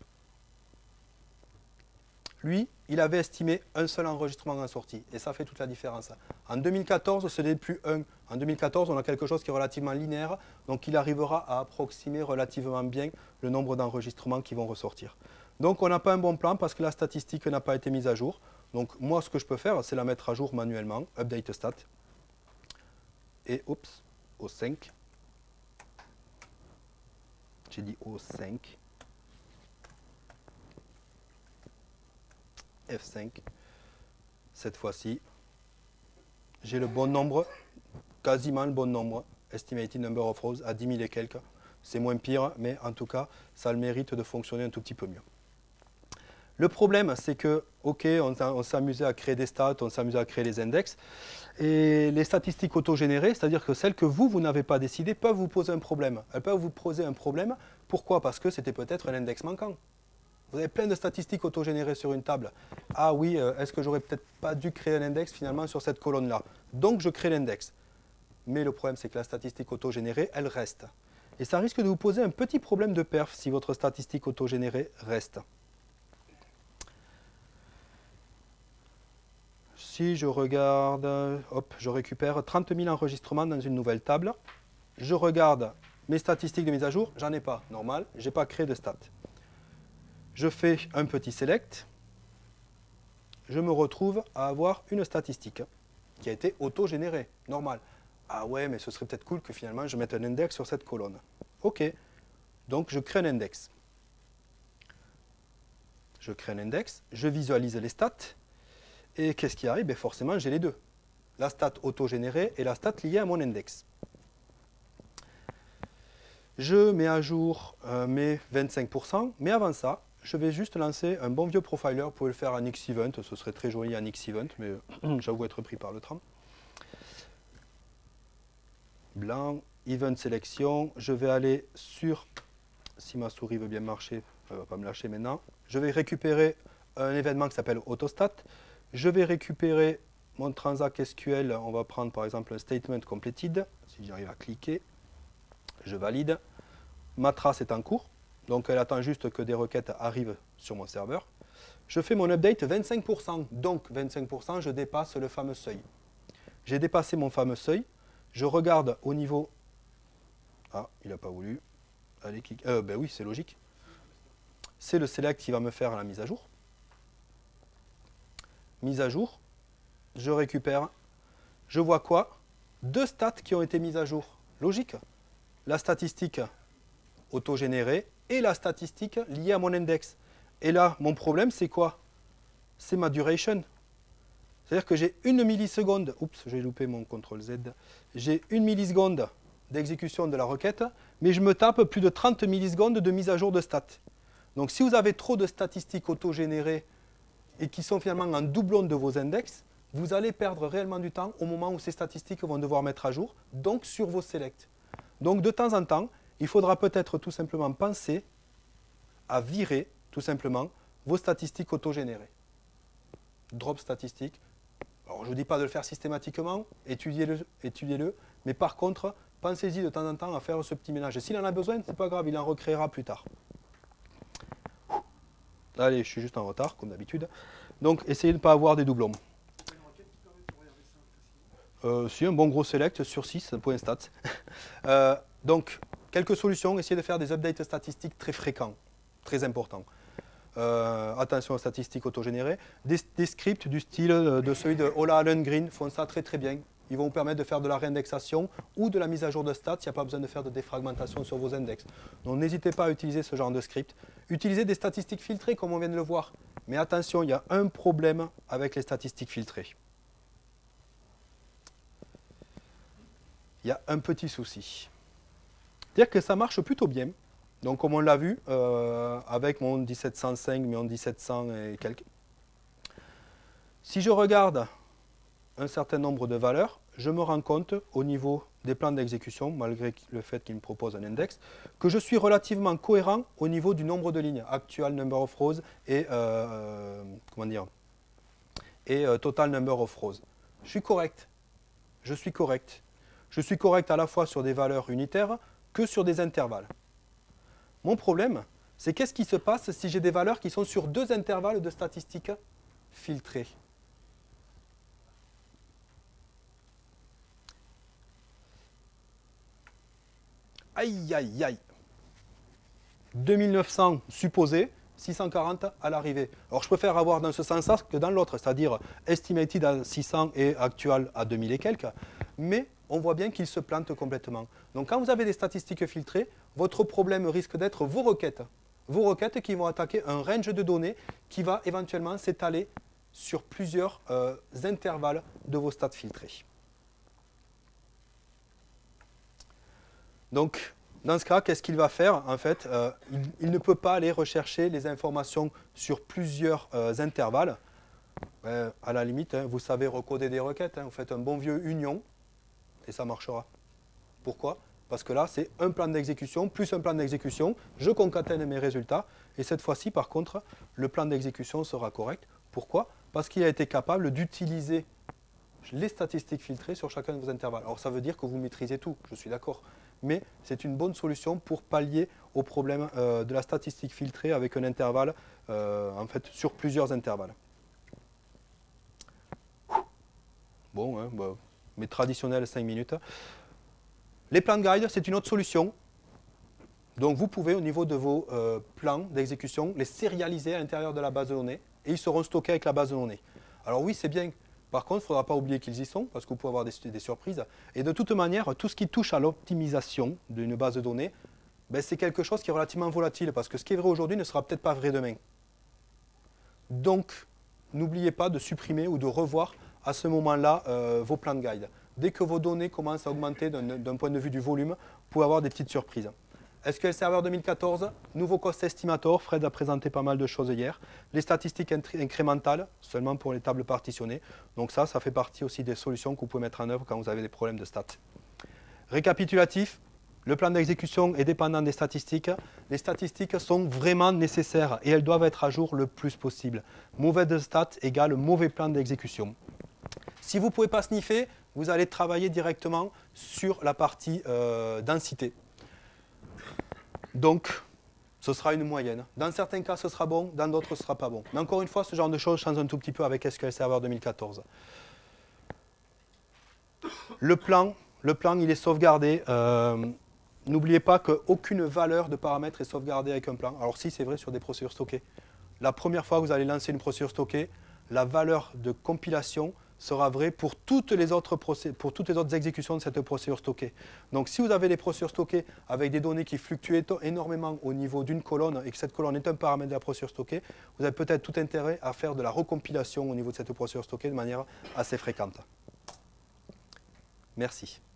Lui, il avait estimé un seul enregistrement en sortie. Et ça fait toute la différence. En deux mille quatorze, ce n'est plus un. En deux mille quatorze, on a quelque chose qui est relativement linéaire. Donc, il arrivera à approximer relativement bien le nombre d'enregistrements qui vont ressortir. Donc, on n'a pas un bon plan parce que la statistique n'a pas été mise à jour. Donc, moi, ce que je peux faire, c'est la mettre à jour manuellement. Update stat. Et, oups, au cinq. J'ai dit au cinq. F cinq. Cette fois-ci, j'ai le bon nombre, quasiment le bon nombre, estimated number of rows à dix mille et quelques. C'est moins pire, mais en tout cas, ça a le mérite de fonctionner un tout petit peu mieux. Le problème, c'est que, ok, on, on s'est amusé à créer des stats, on s'est amusé à créer les index, et les statistiques autogénérées, c'est-à-dire que celles que vous, vous n'avez pas décidées, peuvent vous poser un problème. Elles peuvent vous poser un problème. Pourquoi? Parce que c'était peut-être un index manquant. Vous avez plein de statistiques autogénérées sur une table. Ah oui, euh, est-ce que j'aurais peut-être pas dû créer un index finalement sur cette colonne-là? Donc je crée l'index. Mais le problème, c'est que la statistique autogénérée, elle reste. Et ça risque de vous poser un petit problème de perf si votre statistique autogénérée reste. Si je regarde, hop, je récupère trente mille enregistrements dans une nouvelle table. Je regarde mes statistiques de mise à jour, j'en ai pas, normal, je n'ai pas créé de stats. Je fais un petit select, je me retrouve à avoir une statistique qui a été auto-générée, normal. Ah ouais, mais ce serait peut-être cool que finalement je mette un index sur cette colonne. Ok, donc je crée un index. Je crée un index, je visualise les stats, et qu'est-ce qui arrive? Ben forcément, j'ai les deux. La stat auto-générée et la stat liée à mon index. Je mets à jour euh, mes vingt-cinq pour cent, mais avant ça, je vais juste lancer un bon vieux profiler. Vous pouvez le faire en X-Event, ce serait très joli en X-Event, mais j'avoue être pris par le tram. Blanc, Event sélection. Je vais aller sur, si ma souris veut bien marcher, elle ne va pas me lâcher maintenant. Je vais récupérer un événement qui s'appelle Autostat. Je vais récupérer mon transact S Q L. On va prendre par exemple un statement completed. Si j'arrive à cliquer, je valide. Ma trace est en cours. Donc elle attend juste que des requêtes arrivent sur mon serveur. Je fais mon update vingt-cinq pour cent. Donc vingt-cinq pour cent, je dépasse le fameux seuil. J'ai dépassé mon fameux seuil. Je regarde au niveau... Ah, il n'a pas voulu. Allez, clique. Euh, ben oui, c'est logique. C'est le select qui va me faire la mise à jour. Mise à jour. Je récupère. Je vois quoi? Deux stats qui ont été mises à jour. Logique. La statistique autogénérée et la statistique liée à mon index. Et là, mon problème, c'est quoi? C'est ma duration. C'est-à-dire que j'ai une milliseconde, oups, j'ai loupé mon contrôle Z, j'ai une milliseconde d'exécution de la requête, mais je me tape plus de trente millisecondes de mise à jour de stats. Donc si vous avez trop de statistiques autogénérées et qui sont finalement en doublon de vos index, vous allez perdre réellement du temps au moment où ces statistiques vont devoir mettre à jour, donc sur vos selects. Donc de temps en temps, il faudra peut-être tout simplement penser à virer tout simplement vos statistiques autogénérées. Drop statistiques. Alors je ne vous dis pas de le faire systématiquement, étudiez-le, étudiez-le, mais par contre, pensez-y de temps en temps à faire ce petit ménage. Et s'il en a besoin, ce n'est pas grave, il en recréera plus tard. Allez, je suis juste en retard, comme d'habitude. Donc, essayez de ne pas avoir des doublons. Euh, si, un bon gros select sur six, point stats. euh, donc, quelques solutions. Essayez de faire des updates statistiques très fréquents, très importants. Euh, attention aux statistiques autogénérées. Des, des scripts du style de celui de Ola Allen Green font ça très très bien. Ils vont vous permettre de faire de la réindexation ou de la mise à jour de stats. Il n'y a pas besoin de faire de défragmentation sur vos index. Donc n'hésitez pas à utiliser ce genre de script. Utilisez des statistiques filtrées comme on vient de le voir. Mais attention, il y a un problème avec les statistiques filtrées. Il y a un petit souci. C'est-à-dire que ça marche plutôt bien. Donc comme on l'a vu, euh, avec mon dix-sept cent cinq, mon dix-sept cents et quelques. Si je regarde un certain nombre de valeurs, je me rends compte au niveau des plans d'exécution, malgré le fait qu'il me propose un index, que je suis relativement cohérent au niveau du nombre de lignes, actual number of rows et, euh, comment dire, et euh, total number of rows. Je suis correct. Je suis correct. Je suis correct à la fois sur des valeurs unitaires que sur des intervalles. Mon problème, c'est qu'est-ce qui se passe si j'ai des valeurs qui sont sur deux intervalles de statistiques filtrées. Aïe, aïe, aïe. deux mille neuf cents supposé, six cent quarante à l'arrivée. Alors je préfère avoir dans ce sens-là que dans l'autre, c'est-à-dire estimated à six cents et actual à deux mille et quelques, mais on voit bien qu'il se plante complètement. Donc quand vous avez des statistiques filtrées, votre problème risque d'être vos requêtes. Vos requêtes qui vont attaquer un range de données qui va éventuellement s'étaler sur plusieurs euh, intervalles de vos stats filtrés. Donc, dans ce cas, qu'est-ce qu'il va faire? En fait, euh, il, il ne peut pas aller rechercher les informations sur plusieurs euh, intervalles. Euh, à la limite, hein, vous savez recoder des requêtes. Hein, vous faites un bon vieux union et ça marchera. Pourquoi? Parce que là, c'est un plan d'exécution plus un plan d'exécution. Je concatène mes résultats. Et cette fois-ci, par contre, le plan d'exécution sera correct. Pourquoi? Parce qu'il a été capable d'utiliser les statistiques filtrées sur chacun de vos intervalles. Alors, ça veut dire que vous maîtrisez tout, je suis d'accord. Mais c'est une bonne solution pour pallier au problème euh, de la statistique filtrée avec un intervalle, euh, en fait, sur plusieurs intervalles. Bon, hein, bah, mes traditionnels cinq minutes. Les plans de guide, c'est une autre solution. Donc, vous pouvez, au niveau de vos euh, plans d'exécution, les sérialiser à l'intérieur de la base de données et ils seront stockés avec la base de données. Alors oui, c'est bien. Par contre, il ne faudra pas oublier qu'ils y sont, parce que vous pouvez avoir des, des surprises. Et de toute manière, tout ce qui touche à l'optimisation d'une base de données, ben, c'est quelque chose qui est relativement volatile, parce que ce qui est vrai aujourd'hui ne sera peut-être pas vrai demain. Donc, n'oubliez pas de supprimer ou de revoir à ce moment-là euh, vos plans de guide. Dès que vos données commencent à augmenter d'un point de vue du volume, vous pouvez avoir des petites surprises. S Q L Server deux mille quatorze, nouveau cost estimator, Fred a présenté pas mal de choses hier. Les statistiques incrémentales, seulement pour les tables partitionnées. Donc ça, ça fait partie aussi des solutions que vous pouvez mettre en œuvre quand vous avez des problèmes de stats. Récapitulatif, le plan d'exécution est dépendant des statistiques. Les statistiques sont vraiment nécessaires et elles doivent être à jour le plus possible. Mauvaise stat égale mauvais plan d'exécution. Si vous ne pouvez pas sniffer, vous allez travailler directement sur la partie euh, densité. Donc, ce sera une moyenne. Dans certains cas, ce sera bon, dans d'autres, ce ne sera pas bon. Mais encore une fois, ce genre de choses change un tout petit peu avec S Q L Server deux mille quatorze. Le plan, le plan il est sauvegardé. Euh, N'oubliez pas qu'aucune valeur de paramètre est sauvegardée avec un plan. Alors si, c'est vrai sur des procédures stockées. La première fois que vous allez lancer une procédure stockée, la valeur de compilation sera vraie pour toutes les autres procé- pour toutes les autres exécutions de cette procédure stockée. Donc si vous avez des procédures stockées avec des données qui fluctuent énormément au niveau d'une colonne et que cette colonne est un paramètre de la procédure stockée, vous avez peut-être tout intérêt à faire de la recompilation au niveau de cette procédure stockée de manière assez fréquente. Merci.